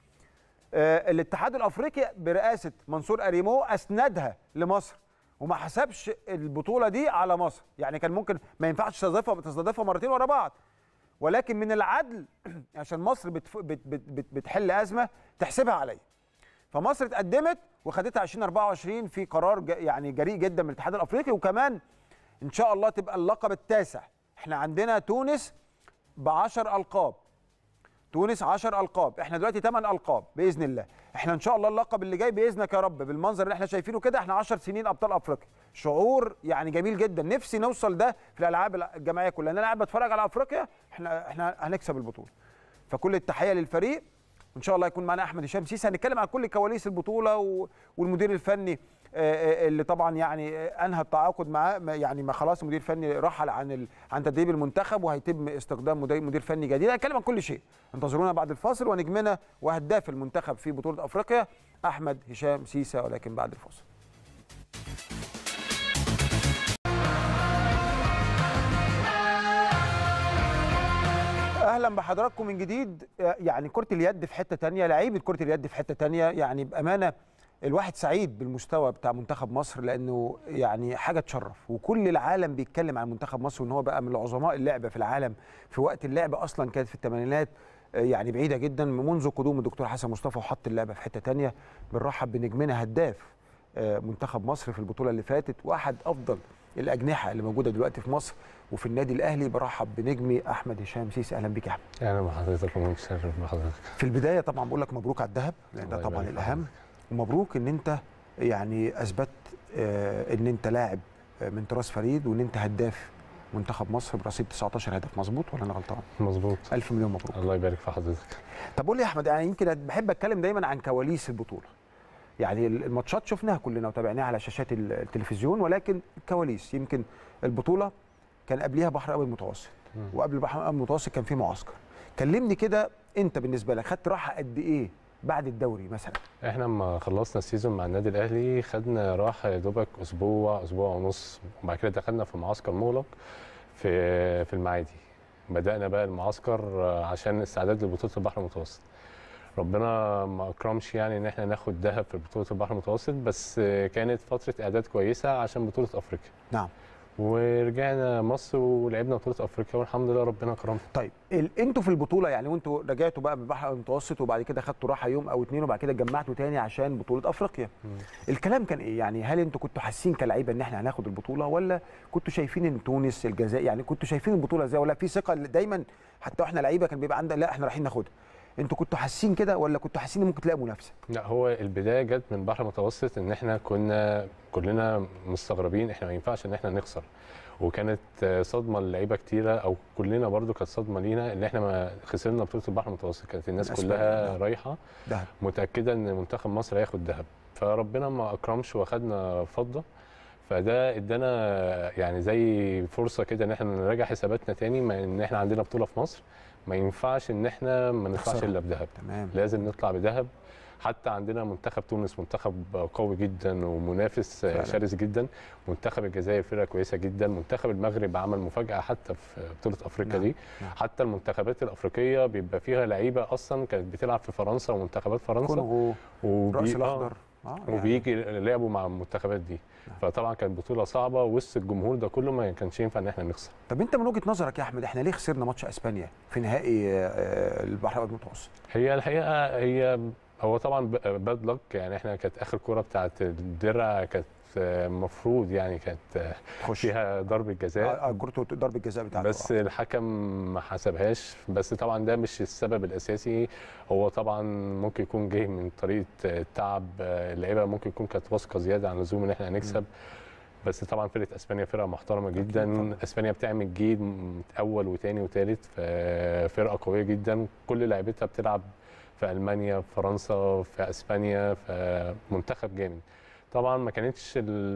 الاتحاد الافريقي برئاسه منصور اريمو اسندها لمصر وما حسبش البطوله دي على مصر. يعني كان ممكن ما ينفعش تستضيفها تستضيفها مرتين ورا بعض، ولكن من العدل عشان مصر بتف... بت... بت... بت... بتحل ازمه تحسبها عليا. فمصر اتقدمت وخدتها ألفين وأربعة وعشرين في قرار ج... يعني جريء جدا من الاتحاد الافريقي. وكمان ان شاء الله تبقى اللقب التاسع. احنا عندنا تونس بعشر القاب، تونس عشر القاب، احنا دلوقتي ثمان القاب باذن الله. احنا ان شاء الله اللقب اللي جاي باذنك يا رب بالمنظر اللي احنا شايفينه كده، احنا عشر سنين ابطال افريقيا. شعور يعني جميل جدا، نفسي نوصل ده في الالعاب الجماعيه كلها. انا قاعد بتفرج على افريقيا، احنا احنا هنكسب البطوله. فكل التحيه للفريق، ان شاء الله يكون معنا احمد هشام سيسه. هنتكلم عن كل كواليس البطوله والمدير الفني اللي طبعا يعني انهى التعاقد معاه، يعني ما خلاص المدير الفني رحل عن عن تدريب المنتخب وهيتم استخدام مدير فني جديد. هنتكلم عن كل شيء. انتظرونا بعد الفاصل، ونجمنا وهداف المنتخب في بطوله افريقيا احمد هشام سيسه، ولكن بعد الفاصل. اهلا بحضراتكم من جديد. يعني كره اليد في حته ثانيه، لعيبه كره اليد في حته ثانيه. يعني بامانه الواحد سعيد بالمستوى بتاع منتخب مصر، لانه يعني حاجه تشرف، وكل العالم بيتكلم عن منتخب مصر وان هو بقى من عظماء اللعبه في العالم. في وقت اللعبه اصلا كانت في الثمانينات يعني بعيده جدا، منذ قدوم الدكتور حسن مصطفى وحط اللعبه في حته ثانيه. بنرحب بنجمنا هداف منتخب مصر في البطوله اللي فاتت، واحد افضل الاجنحه اللي موجوده دلوقتي في مصر وفي النادي الاهلي. برحب بنجمي احمد هشام سيسي. اهلا بيك يا احمد. اهلا بحضرتك ومتشرف بحضرتك. في البدايه طبعا بقول لك مبروك على الذهب، لان ده طبعا الاهم، ومبروك ان انت يعني اثبت آه ان انت لاعب من طراز فريد، وان انت هداف منتخب مصر برصيد تسعتاشر هدف. مظبوط ولا انا غلطان؟ مظبوط. الف مليون مبروك. الله يبارك في حضرتك. طب قول لي يا احمد، يعني يمكن بحب اتكلم دايما عن كواليس البطوله. يعني الماتشات شفناها كلنا وتابعناها على شاشات التلفزيون، ولكن الكواليس يمكن البطوله كان قبليها بحر ابيض المتوسط، وقبل البحر الابيض المتوسط كان في معسكر. كلمني كده، انت بالنسبه لك خدت راحه قد ايه بعد الدوري مثلا؟ احنا لما خلصنا السيزون مع النادي الاهلي خدنا راحه يا دوبك اسبوع اسبوع ونص، وبعد كده دخلنا في معسكر مغلق في في المعادي. بدانا بقى المعسكر عشان استعداد لبطوله البحر المتوسط. ربنا ما اكرمش يعني ان احنا ناخد ذهب في بطوله البحر المتوسط، بس كانت فتره اعداد كويسه عشان بطوله افريقيا. نعم. ورجعنا مصر ولعبنا بطوله افريقيا والحمد لله ربنا كرمنا. طيب انتوا في البطوله يعني، وانتوا رجعتوا بقى بالبحر المتوسط وبعد كده خدتوا راحه يوم او اتنين وبعد كده اتجمعتوا تاني عشان بطوله افريقيا. م. الكلام كان ايه؟ يعني هل انتوا كنتوا حاسين كلاعيبه ان احنا هناخد البطوله، ولا كنتوا شايفين ان تونس الجزائر، يعني كنتوا شايفين البطوله ازاي، ولا في ثقه دايما حتى واحنا لعيبه كان بيبقى عندنا لا احنا رايحين ناخدها؟ انتوا كنتوا حاسين كده ولا كنتوا حاسين ان ممكن تلاقوا منافسه؟ لا، هو البدايه جت من البحر المتوسط ان احنا كنا كلنا مستغربين احنا ما ينفعش ان احنا نخسر، وكانت صدمه للعيبه كتيره او كلنا برضو كانت صدمه لينا ان احنا ما خسرنا بطوله البحر المتوسط. كانت الناس كلها رايحه دهب متاكده ان منتخب مصر هياخد ذهب، فربنا ما اكرمش واخدنا فضه. فده ادانا يعني زي فرصه كده ان احنا نراجع حساباتنا تاني، ما ان احنا عندنا بطوله في مصر ما ينفعش ان احنا ما نطلعش الا بذهب. تمام. لازم نطلع بذهب. حتى عندنا منتخب تونس منتخب قوي جدا ومنافس فعلا شرس جدا، منتخب الجزائر فرقه كويسه جدا، منتخب المغرب عمل مفاجاه حتى في بطوله افريقيا. نعم. دي نعم. حتى المنتخبات الافريقيه بيبقى فيها لعيبه اصلا كانت بتلعب في فرنسا ومنتخبات فرنسا كونغو والراس الاخضر آه وبيجي يعني لعبوا مع المنتخبات دي. نعم. فطبعا كانت بطوله صعبه وسط الجمهور ده كله، ما كانش ينفع ان احنا نخسر. طب انت من وجهه نظرك يا احمد، احنا ليه خسرنا ماتش اسبانيا في نهائي البحر الابيض المتوسط؟ هي الحقيقه هي هو طبعا باد لك، يعني احنا كانت اخر كره بتاعت الدرع كانت المفروض يعني كانت فيها ضربه جزاء. اه كره ضربه الجزاء بتاعته، بس آه. الحكم ما حسبهاش. بس طبعا ده مش السبب الاساسي، هو طبعا ممكن يكون جاي من طريقه التعب اللعيبه، ممكن يكون كانت واثقه زياده عن اللزوم ان احنا هنكسب. بس طبعا فرقه اسبانيا فرقه محترمه جدا. اسبانيا بتعمل جيل اول وثاني وثالث، فرقه قويه جدا. كل لعيبتها بتلعب في المانيا، في فرنسا، في اسبانيا، في منتخب جامد. طبعا ما كانتش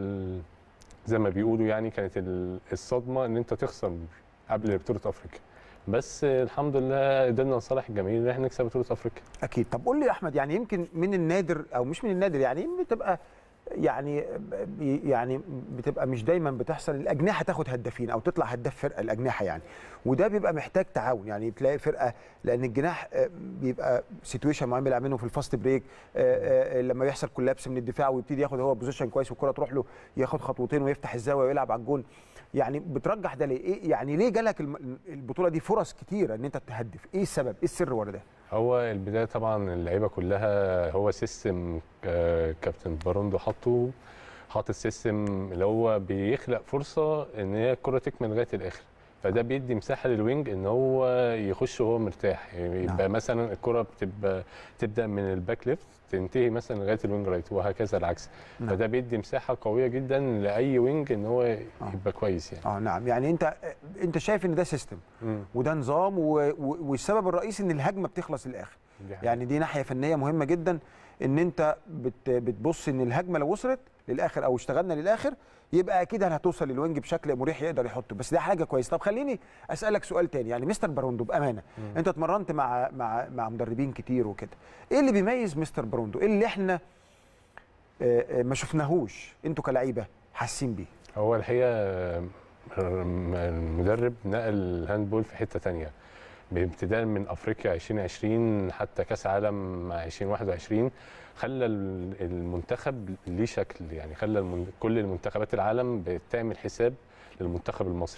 زي ما بيقولوا يعني كانت الصدمه ان انت تخسر قبل بطوله افريقيا، بس الحمد لله قدرنا نصالح الجماهير ان احنا نكسب بطوله افريقيا. اكيد. طب قول لي يا احمد، يعني يمكن من النادر او مش من النادر، يعني بتبقى يعني يعني بتبقى مش دايما بتحصل الاجنحه تاخد هدافين او تطلع هداف فرقه الاجنحه يعني، وده بيبقى محتاج تعاون. يعني تلاقي فرقه لان الجناح بيبقى سيتويشن معين بيلعب منه في الفاست بريك، لما يحصل كولابس من الدفاع ويبتدي ياخد هو بوزيشن كويس والكره تروح له ياخد خطوتين ويفتح الزاويه ويلعب على الجون. يعني بترجح ده ليه؟ ايه يعني ليه جالك البطوله دي فرص كتيره ان انت تهدف؟ ايه السبب؟ ايه السر ورا ده؟ هو البدايه طبعا اللعيبه كلها هو سيستم كابتن باروندو حطه حاطط السيستم اللي هو بيخلق فرصه ان هي الكره تكمل لغايه الاخر، فده بيدي مساحه للوينج ان هو يخش وهو مرتاح. يعني يبقى نعم. مثلا الكره بتبقى تبدا من الباك ليفت تنتهي مثلا لغايه الوينج رايت وهكذا العكس. نعم. فده بيدي مساحه قويه جدا لاي وينج ان هو يبقى آه. كويس يعني. اه نعم. يعني انت انت شايف ان ده سيستم وده نظام، والسبب الرئيسي ان الهجمه بتخلص للاخر. دي يعني دي ناحيه فنيه مهمه جدا، ان انت بت بتبص ان الهجمه لو وصلت للاخر او اشتغلنا للاخر يبقى اكيد هتوصل للوينج بشكل مريح يقدر يحطه. بس ده حاجه كويسه. طب خليني اسالك سؤال تاني، يعني مستر باروندو بامانه مم. انت اتمرنت مع مع مع مدربين كتير وكده، ايه اللي بيميز مستر باروندو؟ ايه اللي احنا ما شفناهوش انتوا كلاعيبه حاسين بيه؟ هو الحقيقه المدرب نقل الهاندبول في حته ثانيه، بابتداء من افريقيا ألفين وعشرين حتى كاس عالم ألفين وواحد وعشرين، خلى المنتخب ليه شكل، يعني خلى المن... كل المنتخبات العالم بتعمل حساب للمنتخب المصري،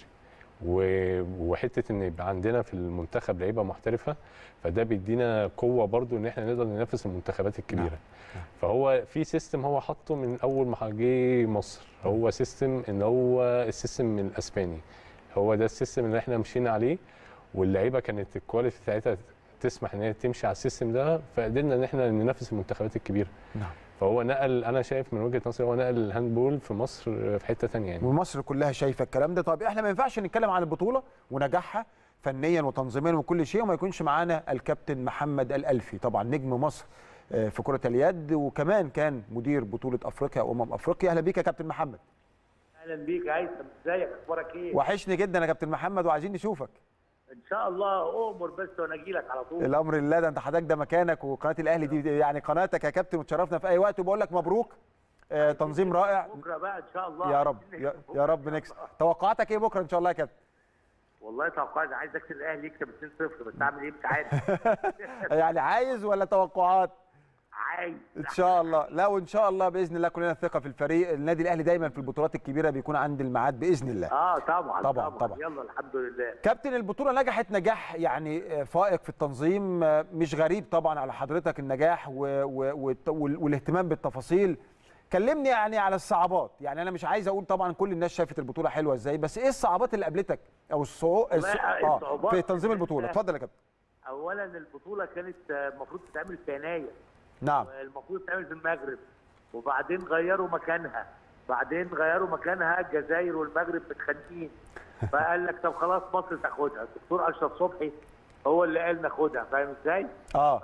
وحته ان يبقى عندنا في المنتخب لعيبه محترفه، فده بيدينا قوه برضو ان احنا نقدر ننافس المنتخبات الكبيره. نعم. فهو في سيستم هو حطه من اول ما جه مصر، هو سيستم ان هو السيستم الاسباني، هو ده السيستم اللي احنا مشينا عليه، واللعيبه كانت الكواليتي بتاعتها تسمح ان هي تمشي على السيستم ده، فقدرنا ان احنا ننافس المنتخبات الكبيره. نعم. فهو نقل، انا شايف من وجهه نظري هو نقل الهاندبول في مصر في حته ثانيه يعني، ومصر كلها شايفه الكلام ده. طب احنا ما ينفعش نتكلم عن البطوله ونجاحها فنيا وتنظيميا وكل شيء وما يكونش معانا الكابتن محمد الألفي، طبعا نجم مصر في كره اليد، وكمان كان مدير بطوله افريقيا وامم افريقيا. اهلا بيك يا كابتن محمد. اهلا بيك هيثم، ازيك، اخبارك ايه؟ وحشني جدا يا كابتن محمد وعايزين نشوفك. ان شاء الله امر بس وانا اجي لك على طول. الامر لله، ده انت حضرتك ده مكانك، وقناه الاهلي دي يعني قناتك يا كابتن، وتشرفنا في اي وقت، وبقول لك مبروك. آه تنظيم رائع. بكره بقى ان شاء الله يا رب يا, يا رب نكسب. توقعاتك ايه بكره ان شاء الله يا كابتن؟ والله توقعاتي عايز اكسب الاهلي يكسب اتنين صفر، بس اعمل ايه مش عارف. يعني عايز ولا توقعات؟ عايز ان شاء الله. لا وان شاء الله باذن الله كلنا ثقه في الفريق. النادي الاهلي دايما في البطولات الكبيره بيكون عند الميعاد باذن الله. اه طبعا طبعا طبعا, طبعا. يلا الحمد لله. كابتن البطوله نجحت نجاح يعني فائق في التنظيم، مش غريب طبعا على حضرتك النجاح و... و... والاهتمام بالتفاصيل. كلمني يعني على الصعوبات، يعني انا مش عايز اقول طبعا كل الناس شافت البطوله حلوه ازاي، بس ايه الصعوبات اللي قابلتك او الصعوبات آه في تنظيم البطوله؟ اتفضل يا كابتن. اولا البطوله كانت المفروض تتعمل في يناير. نعم. المفروض تتعمل في المغرب، وبعدين غيروا مكانها، بعدين غيروا مكانها الجزائر والمغرب متخانقين، فقال لك طب خلاص مصر تاخدها. الدكتور اشرف صبحي هو اللي قال ناخدها، فاهم ازاي؟ اه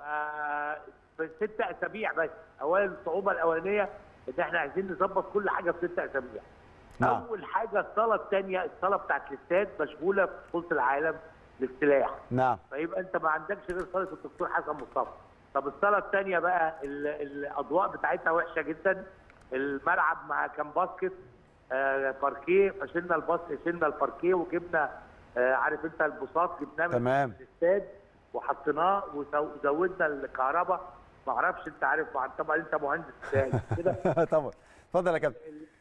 في ست اسابيع بس. اولا الصعوبه الاولانيه ان احنا عايزين نظبط كل حاجه في ست اسابيع. نعم. اول حاجه الصاله الثانيه، الصاله بتاعت الاستاد مشغوله في بطوله العالم للسلاح. نعم. فيبقى انت ما عندكش غير صاله الدكتور حسن مصطفى. طب الصاله الثانيه بقى الاضواء بتاعتها وحشه جدا، الملعب مع كان باسكت آه باركيه، فشلنا الباسكت، شلنا الباركيه وجبنا آه عارف انت البساط جبناه من الاستاد وحطيناه وزودنا الكهرباء. ما اعرفش انت عارف طبعا انت مهندس كده. طبعا اتفضل يا كابتن.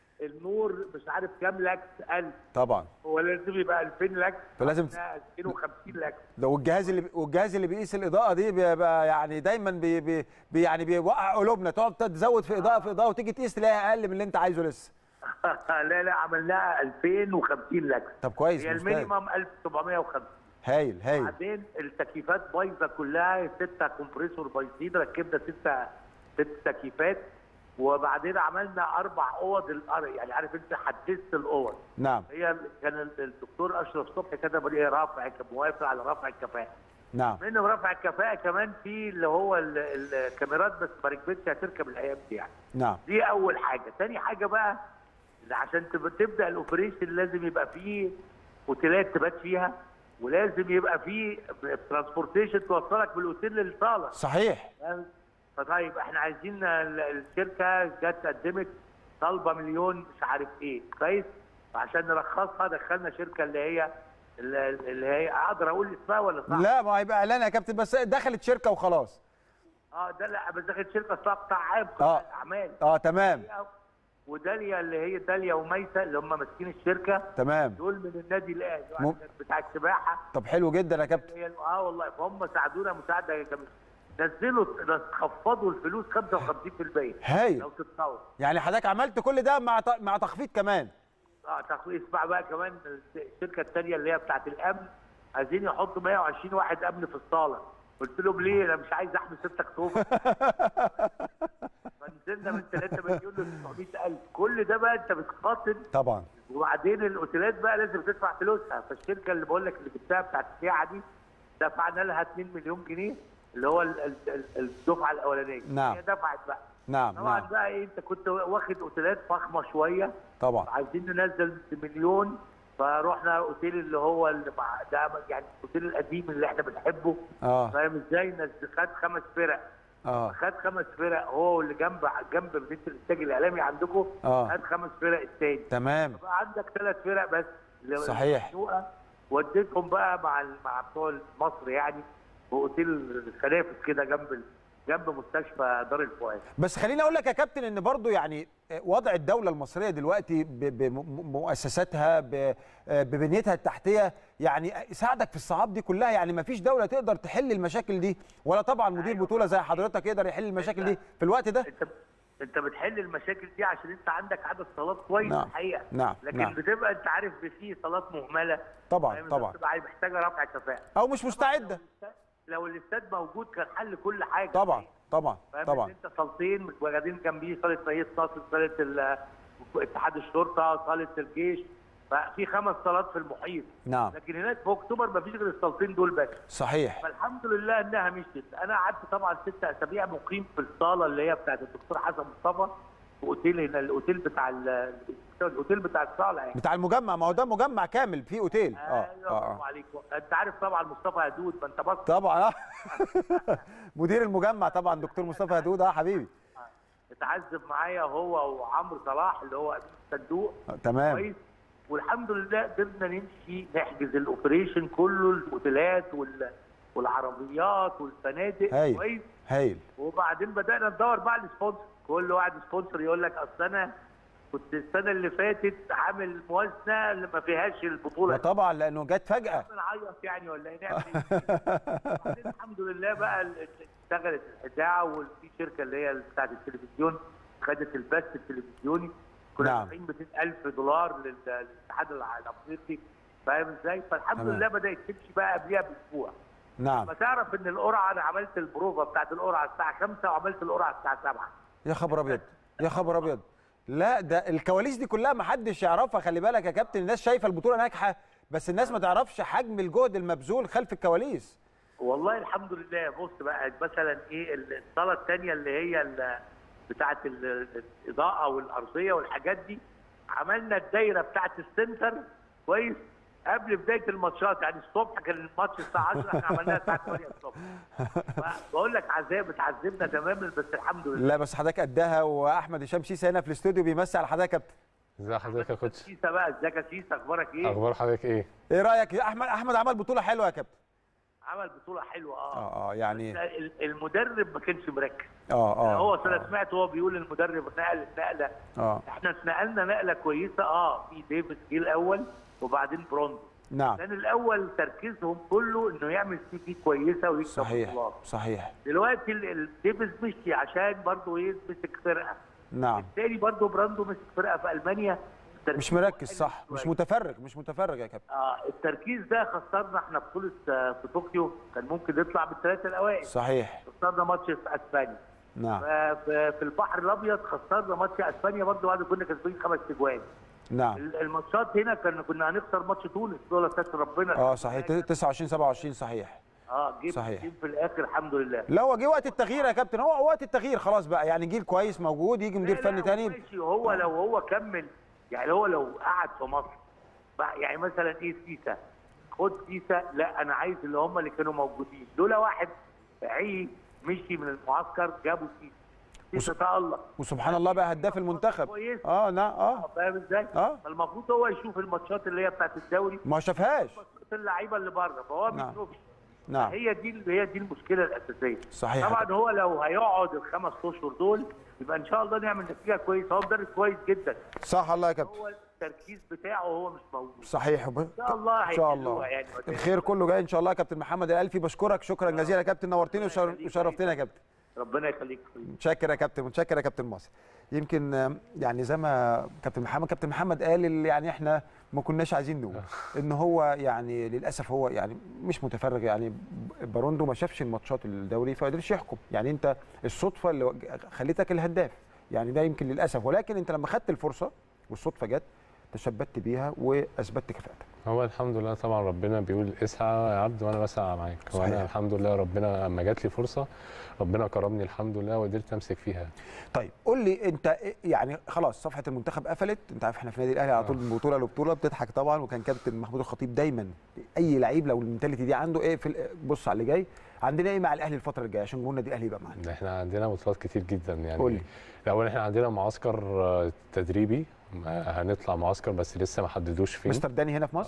النور مش عارف كام لاكس ألف طبعا، هو لازم يبقى ألفين لاكس، فلازم ألفين وخمسين لاكس. ده والجهاز اللي والجهاز اللي بيقيس الاضاءه دي بيبقى يعني دايما بي بي بي يعني بيوقع قلوبنا، تقعد تزود في اضاءه في اضاءه وتيجي تقيس تلاقيها اقل من اللي انت عايزه لسه. لا لا عملناها ألفين وخمسين لاكس. طب كويس. هي المينيمم ألف وسبعمية وخمسين. هايل هايل. بعدين التكييفات بايظه كلها، ستة كومبريسور بايظين، ركبنا ستة ست تكييفات، وبعدين عملنا اربع اوض الارض، يعني عارف انت حدثت الاوض. نعم. هي كان الدكتور اشرف صبحي كتب لي رفع، كان موافق على رفع الكفاءه. نعم. من رفع الكفاءه كمان في اللي هو الكاميرات، بس ما ركبتش هتركب الايام دي يعني. نعم. دي اول حاجه. ثاني حاجه بقى عشان تبدا الاوبريشن لازم يبقى فيه اوتيلات تبات فيها، ولازم يبقى فيه ترانسبورتيشن توصلك من الاوتيل للصاله. صحيح. فطيب احنا عايزين الشركه جت قدمت طالبه مليون مش عارف ايه، كويس؟ فعشان نرخصها دخلنا شركه اللي هي اللي هي اقدر اقول اسمها ولا صح؟ لا ما هيبقى اعلان يا كابتن، بس دخلت شركه وخلاص. اه ده لا بس دخلت شركه اسمها قطاع عام اه اعمال. اه تمام. وداليا اللي هي داليا وميسه اللي هم ماسكين الشركه. تمام. دول من النادي الاهلي م... بتاع السباحه. طب حلو جدا يا كابتن. اه والله فهم ساعدونا مساعده جميله. نزلوا خفضوا الفلوس خمسة وخمسين بالمية. هايل. لو تتصور. يعني حضرتك عملت كل ده مع مع تخفيض كمان. اه تخفيض. اسمع بقى كمان الشركه الثانيه اللي هي بتاعت الامن عايزين يحطوا مية وعشرين واحد امن في الصاله. قلت لهم ليه؟ انا مش عايز احمي ستة اكتوبر. فنزلنا من ثلاثة مليون ل تسعمية ألف. كل ده بقى انت بتقاتل طبعا. وبعدين الاوتيلات بقى لازم تدفع فلوسها، فالشركه اللي بقول لك اللي جبتها بتاعت السياحه دي دفعنا لها اتنين مليون جنيه اللي هو الدفعه الاولانيه. نعم. هي دفعت بقى. نعم. طبعا نعم. بقى ايه، انت كنت واخد اوتيلات فخمه شويه طبعا، عايزين ننزل مليون، فروحنا اوتيل اللي هو اللي مع ده يعني الاوتيل القديم اللي احنا بنحبه. اه فاهم ازاي؟ خد خمس فرق. اه خد خمس فرق هو اللي جنب جنب مدينه الانتاج الاعلامي عندكم. اه خد خمس فرق الثاني. تمام. فبقى عندك ثلاث فرق بس. صحيح. وديتهم بقى مع مع بتوع مصر يعني في اوتيل خلافت كده جنب جنب مستشفى دار الفؤاد. بس خليني اقول لك يا كابتن ان برضو يعني وضع الدوله المصريه دلوقتي بمؤسساتها ببنيتها التحتيه يعني ساعدك في الصعاب دي كلها، يعني ما فيش دوله تقدر تحل المشاكل دي، ولا طبعا مدير بطوله زي حضرتك يقدر يحل المشاكل دي في الوقت ده. انت انت بتحل المشاكل دي عشان انت عندك عدد صالات كويس نعم. الحقيقه. نعم. لكن نعم. بتبقى انت عارف في صالات مهمله طبعا طبعا بتبقى محتاجه رفع كفاءه او مش مستعده. لو الاستاد موجود كان حل كل حاجه. طبعا طبعا طبعا. انت صالتين متواجدين جنبيه، صاله رئيس ناصر، صاله اتحاد الشرطه، صاله الجيش، ففي خمس صالات في المحيط. نعم. لكن هناك في اكتوبر ما فيش غير الصالتين دول بس. صحيح. فالحمد لله انها مشيت. انا قعدت طبعا ست اسابيع مقيم في الصاله اللي هي بتاعت الدكتور حسن مصطفى في اوتيل هنا، الاوتيل بتاع الاوتيل بتاع الصاله يعني بتاع المجمع. ما هو ده مجمع كامل فيه اوتيل. اه اه عليكم. انت عارف طبعا مصطفى هدود، ما انت بص طبعا اه مدير المجمع طبعا دكتور مصطفى هدود. اه حبيبي اتعذب معايا هو وعمرو صلاح اللي هو امين الصندوق. تمام. كويس. والحمد لله قدرنا نمشي نحجز الاوبريشن كله، الاوتيلات والعربيات والفنادق. هايل. كويس. هايل. وبعدين بدانا ندور بقى على السبونسر، كل واحد سبونسر يقول لك اصل انا كنت السنه اللي فاتت عامل موازنه اللي ما فيهاش البطوله. طبعا لانه جت فجاه. بنعيط يعني ولا ايه نعمل ايه؟ بعدين الحمد لله بقى اشتغلت الاذاعه، وفي شركه اللي هي بتاعت التلفزيون خدت البث التلفزيوني. كنا دافعين مئتين ألف دولار للاتحاد الافريقي، فاهم ازاي؟ فالحمد تمام. لله بدات تمشي بقى قبلها باسبوع. نعم. ما تعرف ان القرعه انا عملت البروفه بتاعت القرعه الساعه خمسة وعملت القرعه الساعه سبعة. يا خبر ابيض يا خبر ابيض. لا ده الكواليس دي كلها ما حدش يعرفها، خلي بالك يا كابتن. الناس شايفه البطوله ناجحه بس الناس ما تعرفش حجم الجهد المبذول خلف الكواليس. والله الحمد لله. بص بقى مثلا ايه الصاله الثانيه اللي هي بتاعه الاضاءه والارضيه والحاجات دي، عملنا الدايره بتاعه السنتر كويس قبل بدايه الماتشات، يعني الصبح كان الماتش الساعه عشرة احنا عملناها الساعه ثمانية الصبح. بقول لك عذاب اتعذبنا تماما بس الحمد لله. لا بس حضرتك قدها. واحمد هشام سيسه هنا في الاستوديو بيمسي على حضرتك يا كابتن. ازي حضرتك يا كوتش؟ سيسه بقى. ازيك يا سيسه؟ اخبارك ايه؟ اخبار حضرتك ايه؟ ايه رايك يا احمد؟ احمد عمل بطوله حلوه يا كابتن. عمل بطوله حلوه اه اه اه يعني المدرب ما كانش مركز. اه اه هو انا سمعت هو بيقول المدرب نقل النقله. اه احنا اتنقلنا نقله كويسه. اه في ديفيد جه الاول وبعدين برونز. نعم. كان الاول تركيزهم كله انه يعمل سي في كويسه ويكسب صحيح بطولات. صحيح. دلوقتي الديفيز مشي عشان برضه يمسك فرقه. نعم. الثاني برضه براندو مسك فرقه في المانيا. مش مركز صح. مش متفرغ مش متفرغ يا كابتن. اه التركيز ده خسرنا احنا بطوله في طوكيو، كان ممكن نطلع بالثلاثه الاوائل. صحيح. خسرنا ماتش في اسبانيا. نعم. في البحر الابيض خسرنا ماتش اسبانيا برضه بعد كنا كسبانين خمس اجوان. نعم. الماتشات هنا كنا كنا هنخسر ماتش تونس دول ستر ربنا. اه صحيح. تسعة وعشرين سبعة وعشرين صحيح. اه جيب صحيح. جيب في الاخر الحمد لله. لا هو جه وقت التغيير يا كابتن. هو وقت التغيير خلاص بقى، يعني جيل كويس موجود يجي مدير فني تاني. ماشي. هو لو هو كمل يعني هو لو قعد في مصر يعني مثلا ايه سيسا، خد سيسا. لا انا عايز اللي هم اللي كانوا موجودين دول. واحد عي مشي من المعسكر جابوا سيسا. سيسا تألق وسبحان الله بقى هداف المنتخب. اه نعم اه فاهم ازاي؟ اه المفروض هو يشوف الماتشات اللي هي بتاعت الدوري ما شافهاش اللعيبه اللي بره، فهو ما بيشوفش. نعم. هي دي هي دي المشكله الاساسيه. صحيح. طبعا هو لو هيقعد الخمس اشهر دول يبقى ان شاء الله نعمل نتيجه كويسه. هو مدرب كويس جدا. صح الله يا كابتن. هو التركيز بتاعه هو مش موجود. صحيح. ان شاء الله ان شاء الله يعني الخير كله جاي ان شاء الله يا كابتن محمد الالفي. بشكرك شكرا جزيلا يا كابتن. نورتني وشرفتنا يا كابتن. ربنا يخليك. متشكر يا كابتن. متشكر يا كابتن مصر. يمكن يعني زي ما كابتن محمد كابتن محمد قال يعني احنا ما كناش عايزين نقول ان هو يعني للاسف هو يعني مش متفرغ. يعني باروندو ما شافش الماتشات الدوري فما قدرش يحكم. يعني انت الصدفه اللي خليتك الهداف يعني ده يمكن للاسف، ولكن انت لما خدت الفرصه والصدفه جت تشبثت بيها واثبتت كفاءتك. هو الحمد لله طبعا ربنا بيقول اسعى يا عبد وانا بسعى معاك. وانا الحمد لله ربنا لما جات لي فرصه ربنا كرمني الحمد لله وقدرت امسك فيها. طيب قول لي انت يعني خلاص صفحه المنتخب قفلت. انت عارف احنا في النادي الاهلي على طول من بطوله لبطوله بتضحك طبعا. وكان كابتن محمود الخطيب دايما اي لعيب لو المنتاليتي دي عنده ايه في بص على اللي جاي. عندنا ايه مع الاهلي الفتره الجايه عشان جمهور النادي الاهلي يبقى معانا؟ احنا عندنا بطولات كتير جدا يعني. قول لي. الاول احنا عندنا معسكر تدريبي هنطلع معسكر بس لسه ما حددوش فين. مستر داني هنا في مصر؟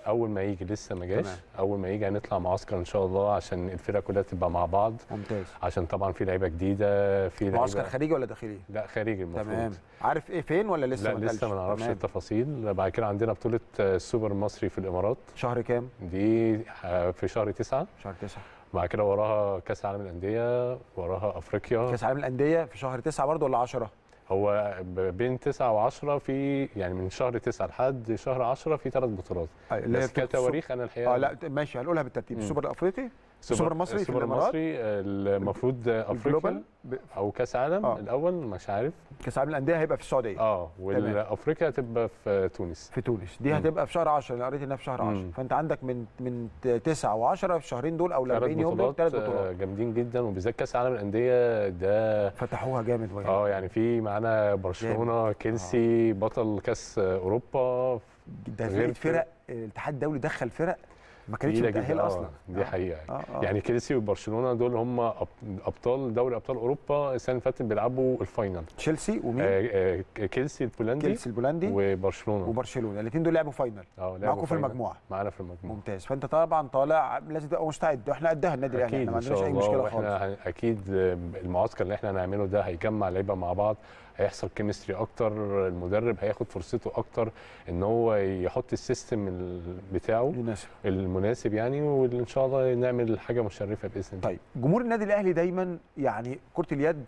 اول ما يجي لسه ما جاش. تمام. اول ما يجي هنطلع معسكر ان شاء الله عشان الفرقه كلها تبقى مع بعض. ممتاز. عشان طبعا في لعيبه جديده، في معسكر لعيبه خارجي ولا داخلي؟ لا خارجي المفروض. تمام. عارف ايه فين ولا لسه؟ لا ما لسه ما قالش؟ نعرفش تمام. التفاصيل. بعد كده عندنا بطوله السوبر المصري في الامارات، شهر كام؟ دي في شهر تسعة. شهر تسعة. بعد كده وراها كاس العالم للانديه، وراها افريقيا. كاس العالم للانديه في شهر تسعة برضه ولا عشرة؟ هو ب- بين تسعة وعشرة، في يعني من شهر تسعة لحد شهر عشرة في ثلاث بطولات. اللي هي بس بطولة كتواريخ انا الحقيقه اه لا ماشي هنقولها بالترتيب. مم. السوبر الافريقي، السوبر المصري في السوبر الامارات، المصري المفروض افريقيا الجلوبال ب- او كاس عالم آه. الاول مش عارف. كاس العالم للانديه هيبقى في السعوديه اه والافريقيا هتبقى في تونس. في تونس. دي مم. هتبقى في شهر عشرة، انا قريت انها في شهر عشرة. مم. فانت عندك من من تسعة وعشرة في الشهرين دول او ال ثلاث أربعين يوم دول بطولات ثلاث بطولات آه، جامدين جدا، وبالذات كاس العالم للانديه ده فتحوها جامد وجامد. اه يعني في معانا برشلونه، كيلسي بطل كاس اوروبا. ده غير فرق فرق الاتحاد الدولي دخل فرق ما كانتش تقيلة جداً. متأهلة آه، اصلا. دي آه. حقيقه. آه آه. يعني كيلسي وبرشلونه دول هم أب- ابطال دوري ابطال اوروبا. السنه اللي فاتت بيلعبوا الفاينل. تشيلسي ومين؟ آه آه كيلسي البولندي كيلسي البولندي وبرشلونه. وبرشلونه، الاثنين دول لعبوا فاينل اه معاكم في المجموعه. معانا في المجموعه. ممتاز. فانت طبعا طالع لازم تبقى مستعد، واحنا قدها النادي الاهلي، اكيد احنا ما ان عندناش شاء اي الله. مشكله خالص. واحنا هن- اكيد المعسكر اللي احنا هنعمله ده هيجمع لعيبه مع بعض، هيحصل كيمستري اكتر، المدرب هياخد فرصته اكتر ان هو يحط السيستم ال- بتاعه يناسب. المناسب يعني، وان شاء الله نعمل حاجه مشرفه باذن الله. طيب جمهور النادي الاهلي دايما يعني كره اليد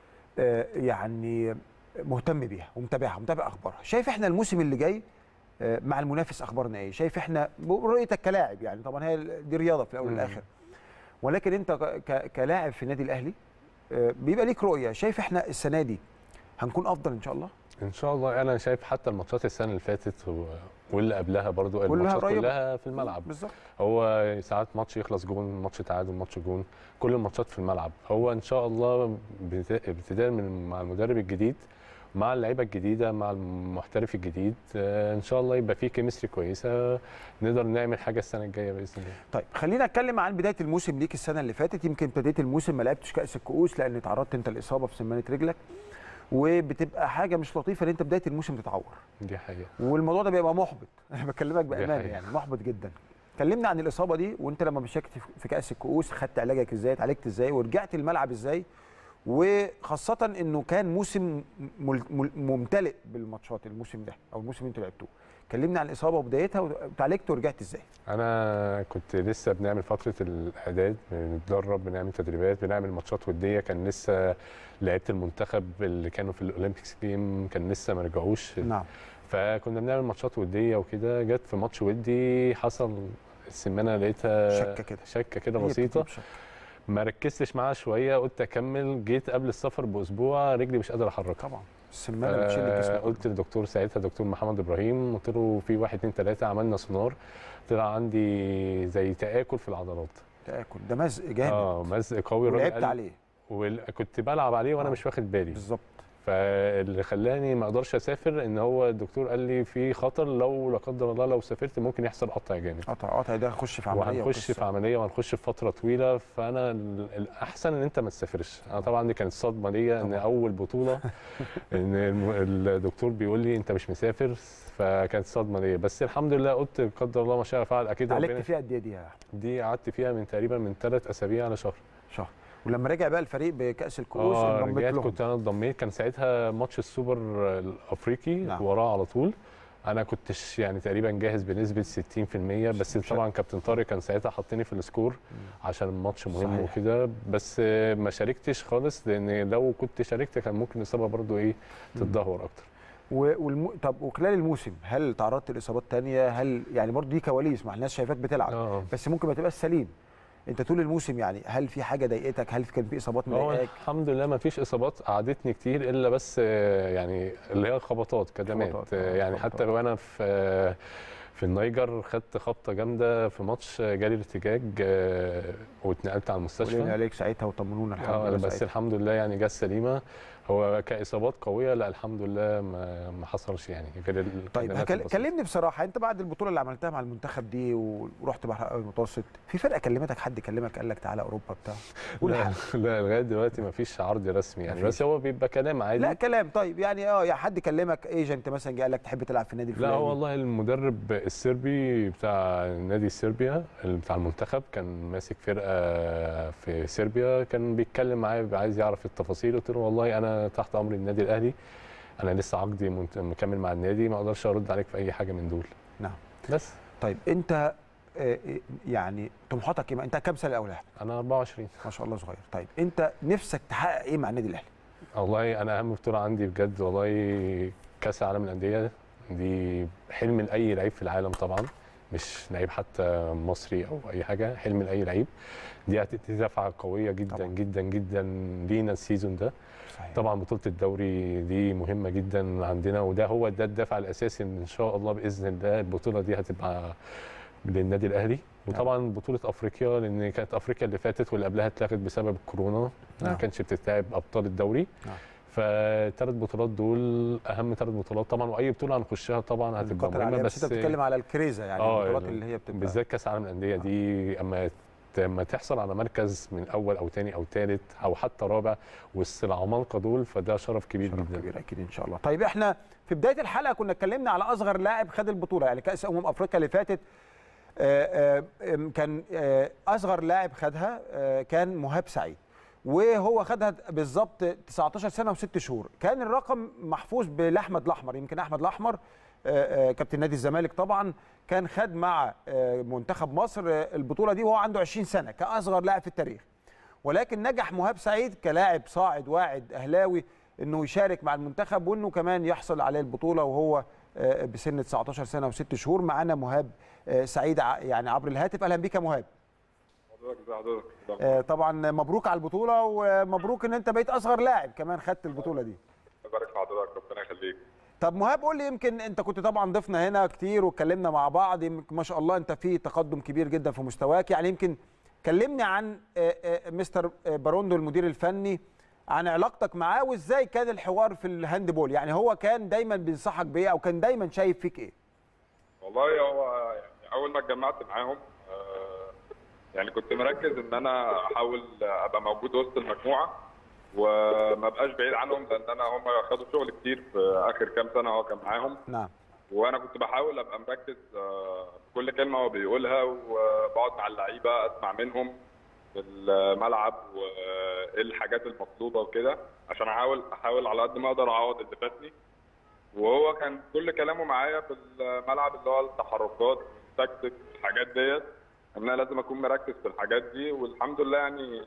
آه، يعني مهتم بيها ومتابعها ومتابع اخبارها. شايف احنا الموسم اللي جاي آه، مع المنافس اخبارنا ايه؟ شايف احنا رؤيتك كلاعب، يعني طبعا هي دي رياضه في الاول مم. والاخر، ولكن انت ك- ك- كلاعب في النادي الاهلي آه، بيبقى ليك رؤيه. شايف احنا السنه دي هنكون افضل ان شاء الله؟ ان شاء الله. انا شايف حتى الماتشات السنه اللي فاتت و- واللي قبلها برضو كلها الماتشات قريبة. كلها في الملعب. بالظبط. هو ساعات ماتش يخلص جون، ماتش تعادل، ماتش جون، كل الماتشات في الملعب. هو ان شاء الله بت- ابتداء من مع المدرب الجديد، مع اللعيبه الجديده، مع المحترف الجديد، آه، ان شاء الله يبقى في كيمستري كويسه، نقدر نعمل حاجه السنه الجايه باذن الله. طيب خلينا اتكلم عن بدايه الموسم ليك السنه اللي فاتت. يمكن ابتديت الموسم ما لعبتش كاس الكؤوس لان اتعرضت انت لاصابه في سمانه رجلك، وبتبقى حاجه مش لطيفه ان انت بدايه الموسم تتعور، دي حقيقه. والموضوع ده بيبقى محبط. انا بكلمك بامانه حقيقة. يعني محبط جدا. كلمنا عن الاصابه دي، وانت لما مشيت في كاس الكؤوس خدت علاجك ازاي، اتعالجت ازاي، ورجعت الملعب ازاي، وخاصه انه كان موسم مل- مل- ممتلئ بالماتشات الموسم ده او الموسم اللي انتوا لعبتوه. كلمنا عن الاصابه وبدايتها واتعالجت ورجعت ازاي. انا كنت لسه بنعمل فتره الاعداد، بنتدرب، بنعمل تدريبات، بنعمل ماتشات وديه. كان لسه لعيبه المنتخب اللي كانوا في الاولمبيكس جيم كان لسه ما رجعوش. نعم. فكنا بنعمل ماتشات وديه وكده. جت في ماتش ودي حصل السمانه، لقيتها شكه كده شكه كده هي بسيطه. بتجيب شك. ما ركزتش معاها شويه، قلت اكمل. جيت قبل السفر باسبوع رجلي مش قادر احركها. طبعا السمانه بتشيل الجسم آه، كله. قلت للدكتور ساعتها دكتور محمد ابراهيم، قلت له في واحد اتنين تلاته، عملنا سونار، طلع عندي زي تآكل في العضلات. تاكل ده مزق جامد. اه مزق قوي. الراجل ولعبت قال- عليه وكنت بلعب عليه وانا آه. مش واخد بالي. بالظبط. فاللي خلاني ما اقدرش اسافر ان هو الدكتور قال لي في خطر، لو لا قدر الله لو سافرت ممكن يحصل قطع جامد، قطع قطع ده هنخش في عمليه وهنخش وقصة. في عمليه وهنخش في فتره طويله. فانا ال- الاحسن ان انت ما تسافرش. انا طبعا دي كانت صدمه ليا ان طبعاً. اول بطوله ان الم- الدكتور بيقول لي انت مش مسافر. فكانت صدمه ليا، بس الحمد لله قلت قدر الله ما شاء فعل. اكيد اتعالجت ربنا. فيها قد ايه دي يا أحمد؟ دي قعدت فيها من تقريبا من ثلاث اسابيع على شهر. شهر. ولما رجع بقى الفريق بكاس الكؤوس اه انضميت رجعت، لهم. كنت انا انضميت. كان ساعتها ماتش السوبر الافريقي نعم. وراه على طول. انا كنتش يعني تقريبا جاهز بنسبه ستين في المية، بس مش- طبعا كابتن طارق كان ساعتها حطني في السكور عشان الماتش مهم صحيح. وكده. بس ما شاركتش خالص، لان لو كنت شاركت كان ممكن الاصابه برضو ايه تتدهور اكتر. و- والم... طب وخلال الموسم هل تعرضت لاصابات تانية؟ هل يعني برضه دي كواليس، ما الناس شايفاك بتلعب اه بس ممكن ما تبقاش سليم. انت طول الموسم يعني هل في حاجه ضايقتك؟ هل كان في اصابات هو مضايقاك؟ الحمد لله ما فيش اصابات قعدتني كتير، الا بس آه، يعني اللي هي خبطات كدمات. خبطات، آه، آه، يعني خبطات. حتى وانا في آه، في النيجر خدت خبطه جامده في ماتش، آه، جالي ارتجاج آه، واتنقلت على قولي المستشفى. عليك ساعتها وطمنونا الحمد اه لله بس ساعتها. الحمد لله يعني جت سليمه. هو كاصابات قويه لا الحمد لله ما, ما حصلش يعني غير ال... طيب هكل... كلمني بصراحه، انت بعد البطوله اللي عملتها مع المنتخب دي ورحت بحر المتوسط، في فرقه كلمتك، حد كلمك قال لك تعالى اوروبا بتاع؟ قول لا, لا لغايه دلوقتي ما فيش عرض رسمي يعني، بس هو بيبقى كلام عادي. لا كلام. طيب يعني اه يعني حد كلمك ايجنت مثلا جه قال لك تحب تلعب في النادي الفلاني؟ لا والله المدرب السربي بتاع نادي صربيا بتاع المنتخب كان ماسك فرقه في صربيا، كان بيتكلم معايا عايز يعرف التفاصيل، قلت له والله انا تحت امر النادي الاهلي، انا لسه عقدي مكمل مع النادي، ما اقدرش ارد عليك في اي حاجه من دول. نعم. بس طيب انت يعني طموحاتك ايه؟ انت كام سنه الاول؟ انا أربعة وعشرين. ما شاء الله صغير. طيب انت نفسك تحقق ايه مع النادي الاهلي؟ والله انا اهم بطوله عندي بجد والله كاس العالم للانديه، دي حلم لاي لعيب في العالم طبعا، مش لعيب حتى مصري او اي حاجه، حلم لاي لعيب. دي هتدي دفعه قويه جدا طبعا. جدا جدا لينا السيزون ده. صحيح. طبعا بطوله الدوري دي مهمه جدا عندنا، وده هو ده الدفع الاساسي ان شاء الله باذن الله البطوله دي هتبقى للنادي الاهلي. وطبعا بطوله افريقيا لان كانت افريقيا اللي فاتت واللي قبلها اتلغت بسبب الكورونا، ما كانتش بتتلعب ابطال الدوري. نعم. فالثلاث بطولات دول اهم ثلاث بطولات طبعا، واي بطوله هنخشها طبعا هتبقى مهمه. بس انت بتتكلم على الكريزه يعني آه البطولات اللي هي بتبقى بالذات كاس العالم للانديه دي، اما لما تحصل على مركز من اول او ثاني او ثالث او حتى رابع وسط العمالقه دول، فده شرف كبير شرف جدا. كبير اكيد ان شاء الله. طيب احنا في بدايه الحلقه كنا اتكلمنا على اصغر لاعب خد البطوله، يعني كاس امم افريقيا اللي فاتت آآ آآ كان آآ اصغر لاعب خدها كان مهاب سعيد، وهو خدها بالظبط تسعتاشر سنه وست شهور. كان الرقم محفوظ بالاحمد الاحمر، يمكن احمد الاحمر كابتن نادي الزمالك طبعا كان خد مع منتخب مصر البطوله دي وهو عنده عشرين سنه كاصغر لاعب في التاريخ. ولكن نجح مهاب سعيد كلاعب صاعد واعد اهلاوي انه يشارك مع المنتخب، وانه كمان يحصل عليه البطوله وهو بسن تسعتاشر سنه وست شهور. معانا مهاب سعيد يعني عبر الهاتف. اهلا بك يا مهاب. حضرتك طبعا مبروك على البطوله، ومبروك ان انت بقيت اصغر لاعب كمان خدت البطوله دي. بارك في حضرتك، ربنا يخليك. طب مهاب قول لي، يمكن انت كنت طبعا ضيفنا هنا كتير واتكلمنا مع بعض، ما شاء الله انت في تقدم كبير جدا في مستواك، يعني يمكن كلمني عن مستر باروندو المدير الفني، عن علاقتك معاه وازاي كان الحوار في الهاندبول، يعني هو كان دايما بينصحك بايه او كان دايما شايف فيك ايه؟ والله هو يعني اول ما اتجمعت معاهم يعني كنت مركز ان انا احاول ابقى موجود وسط المجموعه وما بقاش بعيد عنهم، لان انا هم خدوا شغل كتير في اخر كام سنه هو كان معاهم. نعم. وانا كنت بحاول ابقى مركز في كل كلمه هو بيقولها، وبقعد مع اللعيبه اسمع منهم في الملعب وايه الحاجات المطلوبه وكده، عشان احاول احاول على قد ما اقدر اعوض اللي فاتني. وهو كان كل كلامه معايا في الملعب اللي هو التحركات، التكتيك، الحاجات ديت، ان انا لازم اكون مركز في الحاجات دي. والحمد لله يعني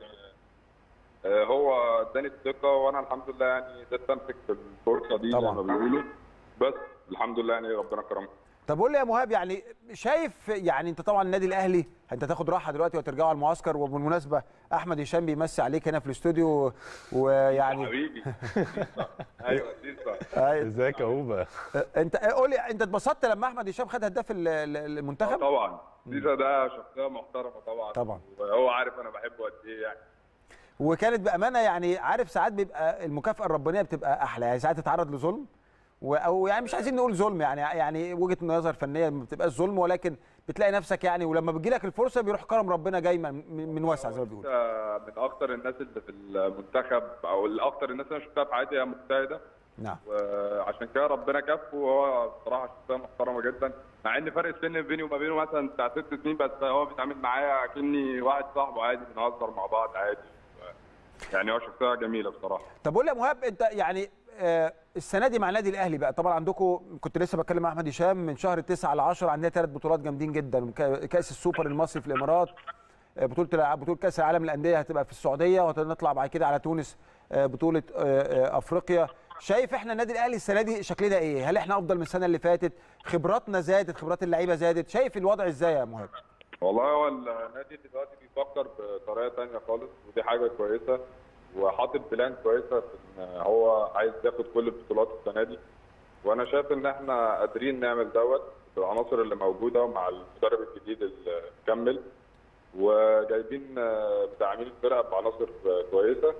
هو اداني الثقه، وانا الحمد لله يعني قدرت امسك في الفرصه دي زي ما بيقولوا، بس الحمد لله يعني ربنا كرمني. طب قول لي يا مهاب، يعني شايف يعني انت طبعا النادي الاهلي انت تاخد راحه دلوقتي وترجعوا على المعسكر، وبالمناسبه احمد هشام بيمسي عليك هنا في الاستوديو ويعني حبيبي ايوه ايوه ازيك يا هوبا. انت قول لي، انت اتبسطت لما احمد هشام خد هداف المنتخب؟ طبعا سيسا ده شخصيه محترمه طبعا طبعا، وهو عارف انا بحبه قد ايه يعني. وكانت بامانه يعني عارف ساعات بيبقى المكافاه الربانيه بتبقى احلى، يعني ساعات تتعرض لظلم او يعني مش عايزين نقول ظلم، يعني يعني وجهه نظر فنيه ما بتبقاش ظلم، ولكن بتلاقي نفسك يعني ولما بتجي لك الفرصه بيروح كرم ربنا جاي من واسع زي ما بيقولوا. من اكتر الناس اللي في المنتخب او الاكتر الناس اللي انا شفتها في حياتي هي مجتهده. نعم. وعشان كده ربنا كفه، وهو بصراحه شخصيه محترمه جدا، مع ان فرق السن بيني وما بينه مثلا بتاع ست سنين، بس هو بيتعامل معايا كأني واحد صاحبه عادي، بنهزر مع بعض عادي، يعني هو شخصيه جميله بصراحه. طب قول لي يا مهاب، انت يعني آه السنه دي مع النادي الاهلي بقى طبعا عندكم، كنت لسه بتكلم مع احمد هشام، من شهر تسعة ل عشرة عندنا ثلاث بطولات جامدين جدا، كاس السوبر المصري في الامارات، بطوله بطوله كاس العالم للانديه هتبقى في السعوديه، وهنطلع بعد كده على تونس بطوله افريقيا. شايف احنا النادي الاهلي السنه دي شكلنا ايه؟ هل احنا افضل من السنه اللي فاتت؟ خبراتنا زادت، خبرات اللعيبه زادت، شايف الوضع ازاي يا مهاب؟ والله هو النادي دلوقتي بيفكر بطريقه ثانيه خالص، ودي حاجه كويسه، وحاطط بلان كويسه في ان هو عايز ياخد كل البطولات السنه دي. وانا شايف ان احنا قادرين نعمل دوت بالعناصر اللي موجوده ومع المدرب الجديد اللي كمل، وجايبين داعمين الفرقه بعناصر كويسه.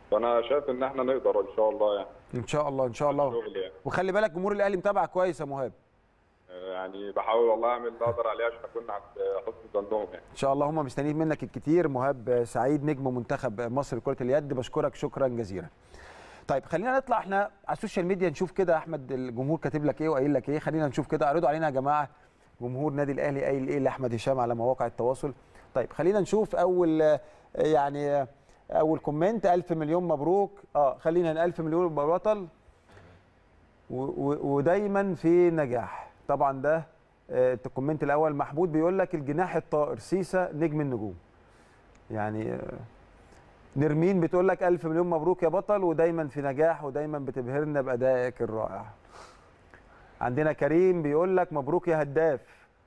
فانا شايف ان احنا نقدر ان شاء الله يعني. ان شاء الله ان شاء الله. يعني. وخلي بالك جمهور الاهلي متابعك كويس يا مهاب. يعني بحاول والله اعمل اللي اقدر عليه عشان اكون عند حسن ظنهم يعني. ان شاء الله هم مستنيين منك الكتير. مهاب سعيد نجم منتخب مصر لكره اليد، بشكرك شكرا جزيلا. طيب خلينا نطلع احنا على السوشيال ميديا نشوف كده احمد الجمهور كاتب لك ايه وقايل لك ايه. خلينا نشوف كده، اعرضوا علينا يا جماعه جمهور نادي الاهلي قايل ايه لاحمد هشام على مواقع التواصل. طيب خلينا نشوف اول يعني اول كومنت. الف مليون مبروك. اه خلينا الف مليون بطل ودايما في نجاح. طبعا ده الكومنت الاول. محمود بيقول لك الجناح الطائر سيسا نجم النجوم. يعني نرمين بتقول لك الف مليون مبروك يا بطل ودايما في نجاح ودايما بتبهرنا بادائك الرائع. عندنا كريم بيقول لك مبروك يا هداف.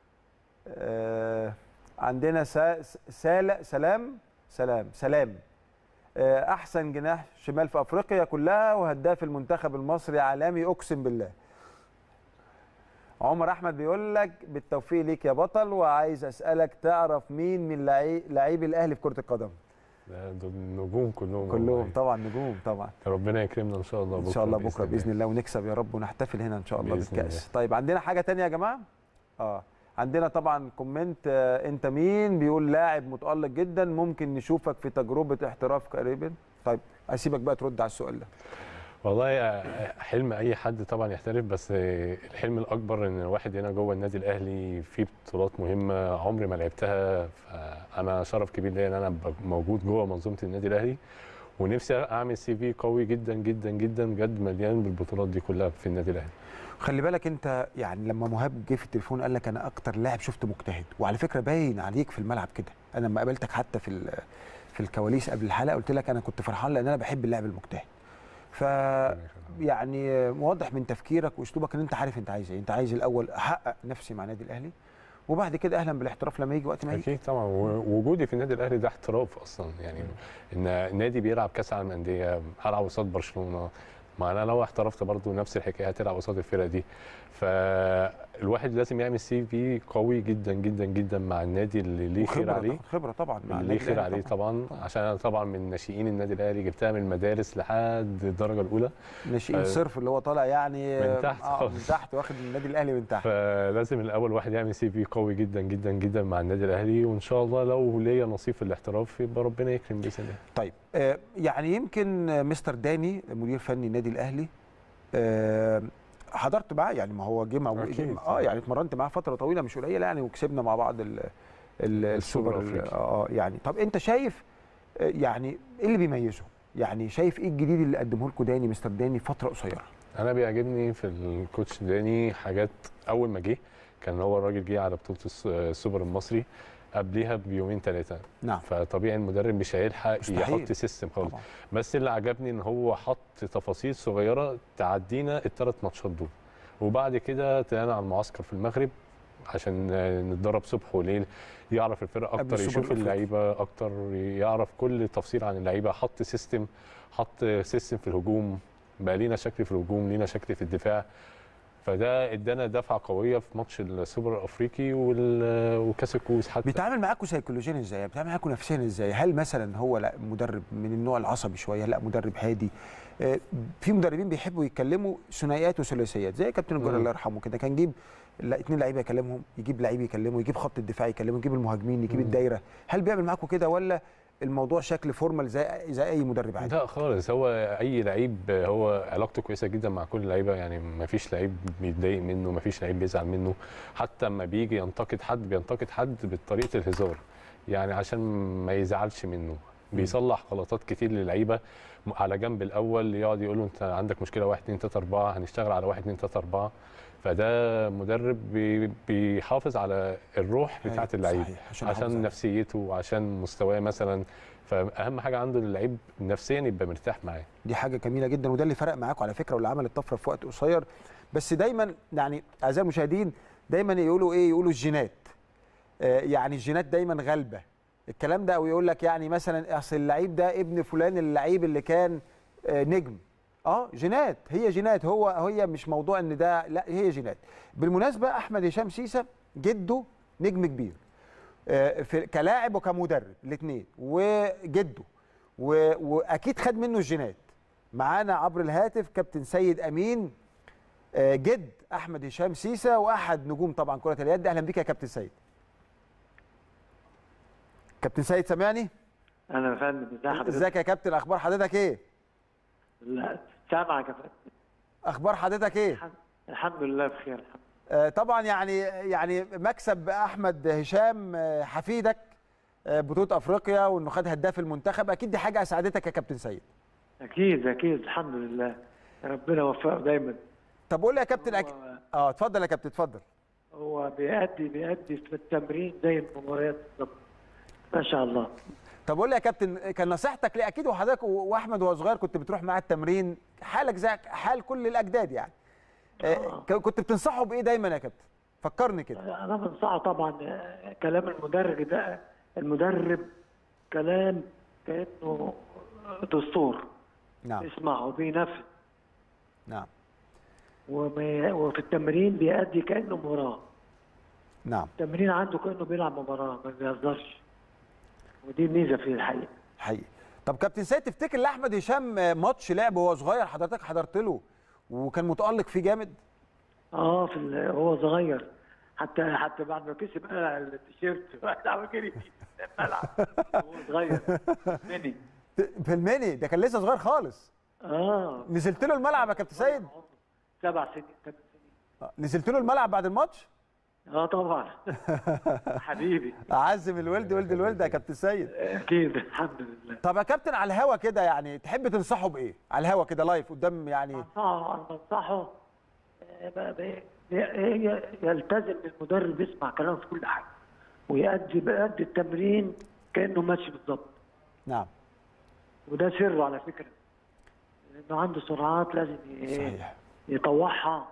آه عندنا سا سال سلام سلام سلام آه احسن جناح شمال في افريقيا كلها وهداف المنتخب المصري عالمي اقسم بالله. عمر احمد بيقول لك بالتوفيق ليك يا بطل وعايز اسالك تعرف مين من لعيب الاهلي في كره القدم؟ دول نجوم كلهم كلهم طبعا نجوم طبعا. ربنا يكرمنا ان شاء الله بكره ان شاء الله بكره باذن الله ونكسب يا رب ونحتفل هنا ان شاء الله بالكاس. الله. طيب عندنا حاجه ثانيه يا جماعه؟ اه عندنا طبعا كومنت آه انت مين بيقول لاعب متالق جدا ممكن نشوفك في تجربه احتراف قريبا. طيب اسيبك بقى ترد على السؤال ده. والله حلم اي حد طبعا يحترف، بس الحلم الاكبر ان الواحد هنا جوه النادي الاهلي في بطولات مهمه عمري ما لعبتها. فانا شرف كبير ليا ان انا موجود جوه منظومه النادي الاهلي، ونفسي اعمل سي في قوي جدا جدا جدا بجد مليان بالبطولات دي كلها في النادي الاهلي. خلي بالك انت يعني لما مهاب جه في التليفون قال لك انا اكتر لاعب شفته مجتهد، وعلى فكره باين عليك في الملعب كده. انا لما قابلتك حتى في في الكواليس قبل الحلقه قلت لك انا كنت فرحان لان انا بحب اللاعب المجتهد. ف يعني واضح من تفكيرك واسلوبك ان انت عارف انت عايز ايه. انت عايز الاول احقق نفسي مع النادي الاهلي وبعد كده اهلا بالاحتراف لما يجي وقت ما يجي. اكيد طبعا. ووجودي في النادي الاهلي ده احتراف اصلا يعني. ان النادي بيلعب كاس العالم للانديه، هلعب قصاد برشلونه، ما انا لو احترفت برضه نفس الحكايه هتلعب قصاد الفرقه دي. فالواحد لازم يعمل سي في قوي جدا جدا جدا مع النادي اللي ليه خير عليه. خبره طبعا مع اللي ليه خير عليه طبعا. طبعا عشان انا طبعا من ناشئين النادي الاهلي جبتها من المدارس لحد الدرجه الاولى. ناشئين صرف اللي هو طالع يعني من تحت آه من تحت واخد النادي الاهلي من تحت. فلازم الاول واحد يعمل سي في قوي جدا جدا جدا مع النادي الاهلي، وان شاء الله لو ليا نصيب في الاحتراف يبقى ربنا يكرم باذن الله. طيب آه يعني يمكن مستر داني مدير فني النادي الاهلي آه حضرت معاه يعني ما هو جه اه يعني اتمرنت معاه فتره طويله مش قليله يعني وكسبنا مع بعض ال ال السوبر اه يعني. طب انت شايف يعني ايه اللي بيميزه؟ يعني شايف ايه الجديد اللي قدمه لكم داني مستر داني في فتره قصيره؟ انا بيعجبني في الكوتش داني حاجات. اول ما جه كان هو الراجل جه على بطوله السوبر المصري قبليها بيومين ثلاثه. نعم. فطبيعي المدرب مش هيلحق يحط سيستم خالص. طبعا. بس اللي عجبني ان هو حط تفاصيل صغيره تعدينا الثلاث ماتشات دول، وبعد كده طلعنا على المعسكر في المغرب عشان نتدرب صبح وليل، يعرف الفرق اكتر، يشوف اللعيبه اكتر، يعرف كل تفصيل عن اللعيبه. حط سيستم حط سيستم في الهجوم، بقى لينا شكل في الهجوم لينا شكل في الدفاع. فده ادانا دفعه قويه في ماتش السوبر الافريقي وكاس الكؤوس. حتى بيتعامل معاكم سيكولوجيا ازاي؟ بيتعامل معاكم نفسيا ازاي؟ هل مثلا هو لا مدرب من النوع العصبي شويه، لا مدرب هادي؟ في مدربين بيحبوا يتكلموا ثنائيات وثلاثيات زي كابتن الجوهري الله يرحمه كده، كان يجيب اثنين لعيبه يكلمهم، يجيب لعيب يكلمه، يجيب خط الدفاع يكلمه، يجيب المهاجمين، يجيب الدايره. هل بيعمل معاكم كده ولا الموضوع شكل فورمال زي زي اي مدرب عادي؟ لا خالص. هو اي لعيب هو علاقته كويسه جدا مع كل اللعيبه يعني. ما فيش لعيب بيتضايق منه، ما فيش لعيب بيزعل منه. حتى لما بيجي ينتقد حد بينتقد حد بطريقه الهزار يعني عشان ما يزعلش منه. بيصلح غلطات كتير للعيبه على جنب الاول، يقعد يقول له انت عندك مشكله واحد اتنين تلاته اربعه، هنشتغل على واحد اتنين تلاته اربعه. فده مدرب بيحافظ على الروح بتاعه اللعيب عشان, عشان نفسيته وعشان مستواه مثلا. فاهم حاجه عنده اللعيب نفسيا يبقى مرتاح معاه. دي حاجه جميله جدا وده اللي فرق معاكم على فكره واللي عمل الطفره في وقت قصير. بس دايما يعني اعزائي المشاهدين دايما يقولوا ايه؟ يقولوا الجينات. آه يعني الجينات دايما غالبه الكلام ده، او يقول لك يعني مثلا اصل اللعيب ده ابن فلان اللعيب اللي كان آه نجم. اه جينات، هي جينات، هو هي مش موضوع ان ده، لا هي جينات. بالمناسبه احمد هشام سيسا جده نجم كبير آه في كلاعب وكمدرب الاثنين، وجده و... واكيد خد منه الجينات. معانا عبر الهاتف كابتن سيد امين جد احمد هشام سيسه واحد نجوم طبعا كره اليد. اهلا بيك يا كابتن سيد. كابتن سيد سامعني؟ انا يا فندم. ازي حضرتك؟ ازيك يا كابتن؟ اخبار حضرتك ايه؟ لا سامعك يا فندم. اخبار حضرتك ايه؟ الحمد لله بخير. الحمد آه طبعا يعني يعني مكسب احمد هشام آه حفيدك آه بطوله افريقيا وانه خد هداف المنتخب، اكيد دي حاجه اسعدتك يا كابتن سيد. اكيد اكيد الحمد لله، ربنا يوفقه دايما. طب قول لي يا كابتن أك... اه اتفضل يا كابتن اتفضل. هو بيأدي بيأدي في التمرين زي المباريات بالظبط ما شاء الله. طب قول لي يا كابتن، كان نصيحتك ليه؟ اكيد وحضرتك واحمد وهو صغير كنت بتروح معاه التمرين، حالك زي حال كل الاجداد يعني. آه. كنت بتنصحه بايه دايما يا كابتن؟ فكرني كده. انا بنصحه طبعا كلام المدرب ده، المدرب كلام كانه دستور. نعم. اسمعه بينفذ. نعم. وفي التمرين بيأدي كأنه مباراة. نعم. التمرين عنده كأنه بيلعب مباراة، ما بيهزرش. ودي ميزة فيه الحقيقة. حقيقي. طب كابتن سيد، تفتكر لاحمد هشام ماتش لعب وهو صغير حضرتك حضرت له وكان متألق فيه جامد؟ اه في هو صغير، حتى حتى بعد ما كسب قلع التيشيرت وقلع جري في الملعب وهو صغير. ميني في الميني ده كان لسه صغير خالص. اه نزلت له الملعب يا كابتن سيد؟ سبع سنين ثمان سنين. آه. نزلت له الملعب بعد الماتش؟ اه طبعا. حبيبي. اعزم الولد ولد الولد يا كابتن سيد. اكيد الحمد لله. طب يا كابتن على الهوا كده يعني تحب تنصحه بايه؟ على الهوا كده لايف قدام يعني. انصحه انصحه يلتزم بالمدرب، يسمع كلامه في كل حاجه ويأدي بأدي التمرين كأنه ماشي بالظبط. نعم. وده سره على فكره، لانه عنده سرعات لازم صحيح يطوعها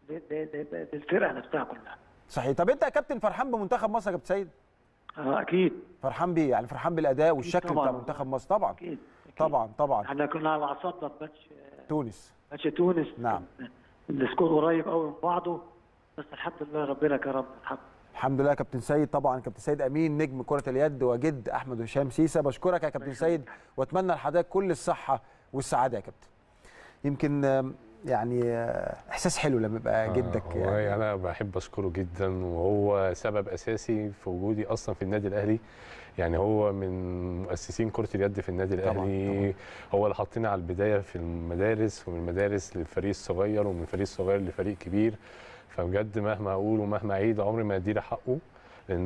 للفرقه نفسها كلها. صحيح. طب انت يا كابتن فرحان بمنتخب مصر يا كابتن سيد؟ اه اكيد. فرحان بيه يعني، فرحان بالاداء والشكل بتاع منتخب مصر طبعا. اكيد. طبعا طبعا. احنا كنا على اعصابنا في ماتش تونس. ماتش تونس. نعم. السكور قريب قوي من بعضه، بس الحمد لله ربنا كرمنا. الحمد الحمد لله يا كابتن سيد. طبعا كابتن سيد امين نجم كره اليد وجد احمد هشام سيسه، بشكرك يا كابتن سيد واتمنى لحضرتك كل الصحه والسعاده يا كابتن. يمكن يعني احساس حلو لما يبقى جدك آه يعني. انا بحب اشكره جدا، وهو سبب اساسي في وجودي اصلا في النادي الاهلي. يعني هو من مؤسسين كره اليد في النادي الاهلي. طبعًا طبعًا. هو اللي حطينا على البدايه في المدارس، ومن المدارس للفريق الصغير، ومن الفريق الصغير لفريق كبير. فبجد مهما اقول ومهما اعيد عمري ما اديله حقه، لان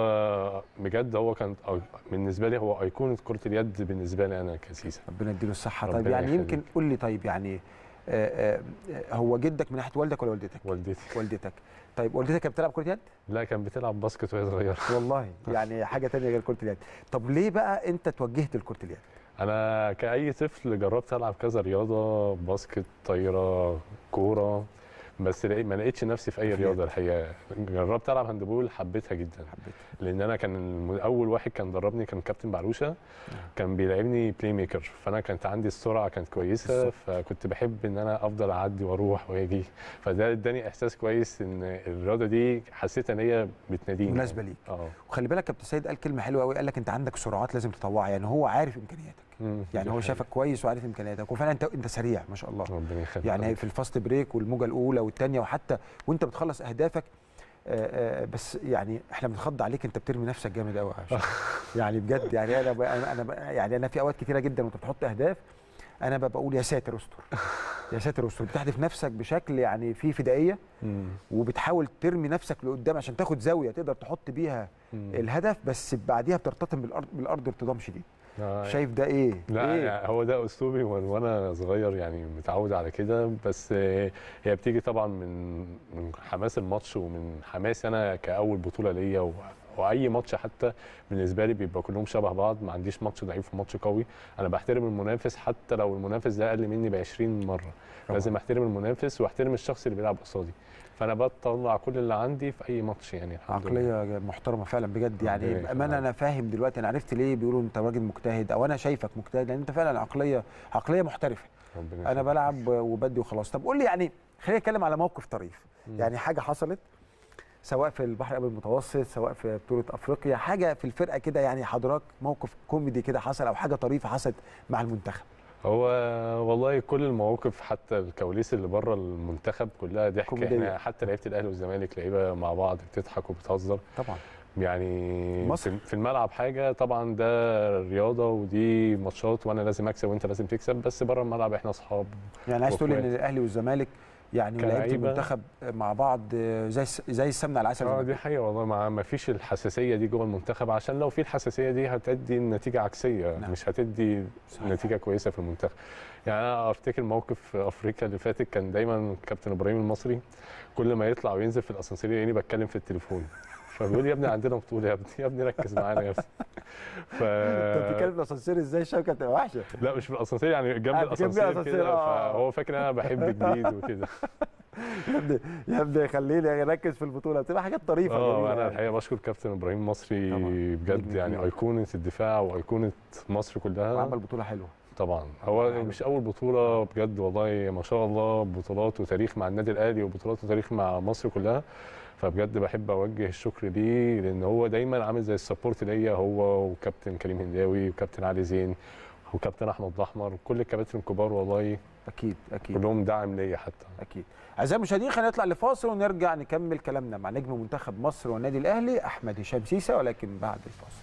هو بجد هو كان بالنسبه لي هو ايقونه كره اليد بالنسبه لي انا كسيسه. ربنا يديله الصحه. طيب يعني يخليك. يمكن قول لي طيب يعني آآ آآ هو جدك من ناحيه والدك ولا والدتك؟ والدتي. والدتك. طيب والدتك كانت بتلعب كره يد؟ لا كانت بتلعب باسكت وهي صغيره. والله يعني حاجه ثانيه غير كره اليد. طب ليه بقى انت توجهت لكره اليد؟ انا كاي طفل جربت العب كذا رياضه، باسكت، طايره، كوره، بس ما لقيتش نفسي في اي رياضه الحقيقه. جربت العب هاندبول، حبيتها جدا. حبيت. لان انا كان اول واحد كان دربني كان كابتن بعلوشه، كان بيلعبني بلاي ميكر، فانا كانت عندي السرعه كانت كويسه، فكنت بحب ان انا افضل اعدي واروح واجي، فده اداني احساس كويس ان الرياضه دي حسيت ان هي بتناديني مناسبه ليك. اه وخلي بالك كابتن سيد قال كلمه حلوه قوي، قال لك انت عندك سرعات لازم تطوعها. يعني هو عارف امكانياتك، يعني هو شافك كويس وعارف امكانياتك، وفعلا انت انت سريع ما شاء الله. ربنا يخليك. يعني في الفاست بريك والموجه الاولى والثانيه، وحتى وانت بتخلص اهدافك آآ آآ بس يعني احنا بنخض عليك، انت بترمي نفسك جامد قوي يعني بجد. يعني انا انا يعني انا في اوقات كتيره جدا وانت بتحط اهداف انا بقول يا ساتر استر يا ساتر استر. بتحدف نفسك بشكل يعني فيه فدائيه، وبتحاول ترمي نفسك لقدام عشان تاخد زاويه تقدر تحط بيها الهدف، بس بعديها بترتطم بالارض بالارض ارتطام شديد. آه شايف ده ايه؟ لا إيه؟ يعني هو ده اسلوبي وانا صغير، يعني متعود على كده، بس هي بتيجي طبعا من من حماس الماتش، ومن حماس انا كاول بطوله ليا، واي ماتش حتى بالنسبه لي بيبقى كلهم شبه بعض، ما عنديش ماتش ضعيف وماتش قوي. انا بحترم المنافس حتى لو المنافس ده اقل مني ب عشرين مره، لازم احترم المنافس واحترم الشخص اللي بيلعب قصادي. فانا بطلع كل اللي عندي في اي ماتش يعني. عقليه محترمه فعلا بجد يعني. بامانه انا فاهم دلوقتي، انا عرفت ليه بيقولوا انت راجل مجتهد، او انا شايفك مجتهد، لان انت فعلا عقليه عقليه محترفه. انا بلعب وبدي وخلاص. طب قول لي يعني، خلينا نتكلم على موقف طريف. يعني حاجه حصلت سواء في البحر الابيض المتوسط سواء في بطوله افريقيا، حاجه في الفرقه كده يعني حضرتك موقف كوميدي كده حصل او حاجه طريفه حصلت مع المنتخب؟ هو والله كل المواقف حتى الكواليس اللي بره المنتخب كلها ضحك. كوميدية. احنا حتى لعيبه الاهلي والزمالك لعيبه مع بعض بتضحك وبتهزر طبعا يعني مصر. في في الملعب حاجه، طبعا ده رياضه ودي ماتشات وانا لازم اكسب وانت لازم تكسب، بس بره الملعب احنا اصحاب. يعني عايز تقول ان وإخوات. الاهلي والزمالك يعني لعيبه كلاعيبة. المنتخب مع بعض زي زي السمنه على العسل. اه دي حقيقه والله، ما ما فيش الحساسيه دي جوه المنتخب، عشان لو في الحساسيه دي هتدي النتيجه عكسيه. نعم. مش هتدي صحيح. نتيجه كويسه في المنتخب. يعني انا افتكر موقف في افريقيا اللي فاتت، كان دايما كابتن ابراهيم المصري كل ما يطلع وينزل في الاسانسير يلاقيني بتكلم في التليفون، فبيقول لي يا ابني عندنا بطوله، يا ابني يا ابني ركز معانا يا ابني. ف انت بتتكلم في الاسانسير ازاي؟ الشبكه بتبقى وحشه. لا مش في الاسانسير، يعني جنب آه، جنب الاسانسير الأسانسير، كده، آه. فهو فاكر ان انا بحب جديد وكده. يا ابني يا ابني خليني اركز في البطوله، بتبقى حاجات طريفه اه جميله انا يعني. الحقيقه بشكر كابتن ابراهيم مصري طبعاً. بجد، نجم يعني كبير. ايقونه الدفاع وايقونه مصر كلها. وعمل بطوله حلوه طبعا هو حلو. مش اول بطوله بجد والله، ما شاء الله بطولات وتاريخ مع النادي الاهلي وبطولات وتاريخ مع مصر كلها. فبجد بحب اوجه الشكر ليه، لان هو دايما عامل زي السبورت ليا، هو وكابتن كريم هنداوي وكابتن علي زين وكابتن احمد الاحمر وكل الكباتن الكبار والله اكيد اكيد كلهم دعم ليا حتى. اكيد. اعزائي المشاهدين خلينا نطلع لفاصل ونرجع نكمل كلامنا مع نجم منتخب مصر والنادي الاهلي احمد هشام سيسه، ولكن بعد الفاصل.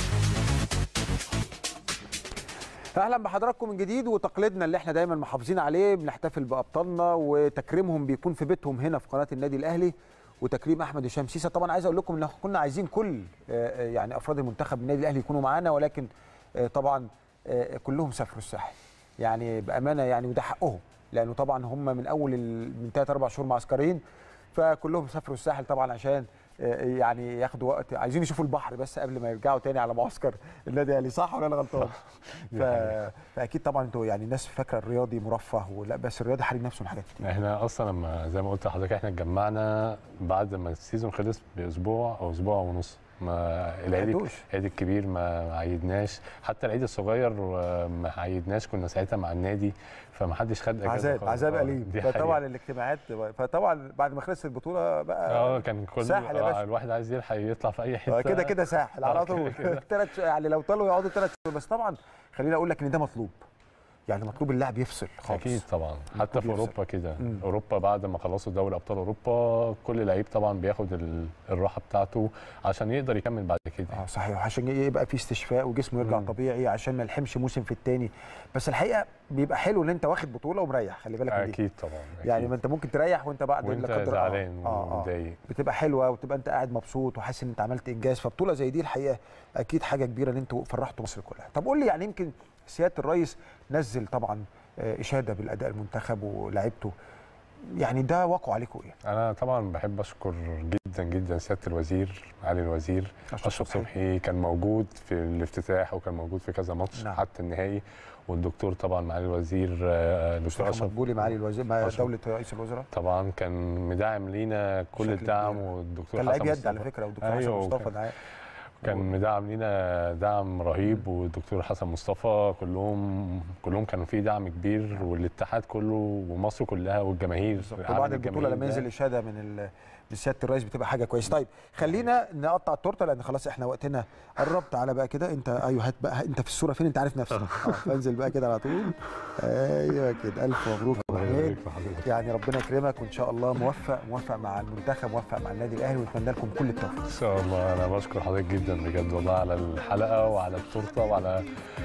اهلا بحضراتكم من جديد، وتقليدنا اللي احنا دايما محافظين عليه، بنحتفل بابطالنا وتكريمهم بيكون في بيتهم هنا في قناه النادي الاهلي، وتكريم احمد هشام سيسه. طبعا عايز اقول لكم ان كنا عايزين كل يعني افراد المنتخب النادي الاهلي يكونوا معانا، ولكن طبعا كلهم سافروا الساحل يعني بامانه يعني، وده حقهم لانه طبعا هم من اول من ثلاث اربع شهور معسكرين، فكلهم سافروا الساحل طبعا عشان يعني ياخدوا وقت، عايزين يشوفوا البحر بس قبل ما يرجعوا تاني على معسكر النادي الاهلي. صح ولا انا غلطان؟ ف... فاكيد طبعا انتوا يعني الناس فاكره الرياضي مرفه، ولا بس الرياضي حارم نفسه من حاجات كتير. احنا اصلا لما زي ما قلت لحضرتك احنا اتجمعنا بعد ما السيزون خلص باسبوع او اسبوع ونص، ما العيد العيد الكبير ما عيدناش، حتى العيد الصغير ما عيدناش، كنا ساعتها مع النادي فما حدش خد اجازه. عذاب عذاب اليم. فطبعا الاجتماعات، فطبعا بعد ما خلصت البطوله بقى اه كان كل ساحل يا باشا. الواحد عايز يلحق يطلع في اي حته كده كده ساحل على طول. ثلاث يعني لو طلعوا يقعدوا ثلاث شهور بس. طبعا خليني اقول لك ان ده مطلوب، يعني مطلوب اللاعب يفصل خالص. اكيد طبعا، حتى في اوروبا كده، اوروبا بعد ما خلصوا دوري ابطال اوروبا كل لعيب طبعا بياخد الراحه بتاعته عشان يقدر يكمل بعد كده. اه صحيح، عشان يبقى في استشفاء وجسمه يرجع مم. طبيعي، عشان ما يلحمش موسم في الثاني. بس الحقيقه بيبقى حلو ان انت واخد بطوله ومريح، خلي بالك من دي. اكيد طبعا أكيد. يعني ما انت ممكن تريح وانت بعد وانت زعلان ومتضايق، آه آه. بتبقى حلوه وتبقى انت قاعد مبسوط وحاسس ان انت عملت انجاز. فبطوله زي دي الحقيقه اكيد حاجه كبيره ان انتوا فرحتوا مصر كلها. طب قول لي يعني يمكن سياده الرئيس نزل طبعا اشاده بالاداء المنتخب ولاعيبته، يعني ده واقعه عليكم ايه؟ انا طبعا بحب اشكر جدا جدا سياده الوزير علي الوزير اشرف صبحي، كان موجود في الافتتاح وكان موجود في كذا ماتش نعم. حتى النهائي، والدكتور طبعا معالي الوزير الدكتور اشرف مقبولي معالي الوزير مع دوله رئيس الوزراء، طبعا كان مدعم لينا كل الدعم، والدكتور كان لعيب يد على فكره، والدكتور أيوه حسن مصطفى دعاء كان مدعم لينا دعم رهيب، والدكتور حسن مصطفى كلهم كلهم كانوا في دعم كبير، والاتحاد كله ومصر كلها والجماهير. وبعد البطوله لما ينزل اشاده من سياده الرئيس بتبقى حاجه كويسه. طيب خلينا نقطع التورته لان خلاص احنا وقتنا قرب. تعالى بقى كده انت، ايوه هات بقى انت في الصوره فين، انت عارف نفسك. اه فانزل بقى كده على طول. ايوه كده، الف مبروك يا يعني ربنا يكرمك، وان شاء الله موفق موفق مع المنتخب، موفق مع النادي الاهلي، ونتمنى لكم كل التوفيق. ان شاء الله. انا بشكر حضرتك جدا بجد والله على الحلقه وعلى التورته وعلى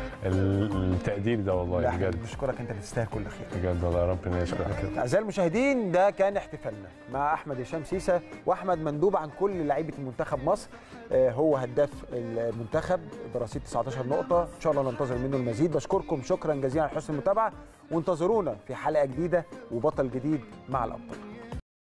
التقدير ده والله بجد. بشكرك، انت تستاهل كل خير بجد والله، ربنا يشكرك. اعزائي المشاهدين ده كان احتفالنا مع احمد هشام سيسه، واحمد مندوب عن كل لعيبه المنتخب مصر، هو هداف المنتخب برصيد تسعتاشر نقطه، ان شاء الله ننتظر منه المزيد. بشكركم شكرا جزيلا على حسن المتابعه، وانتظرونا في حلقه جديده وبطل جديد مع الابطال.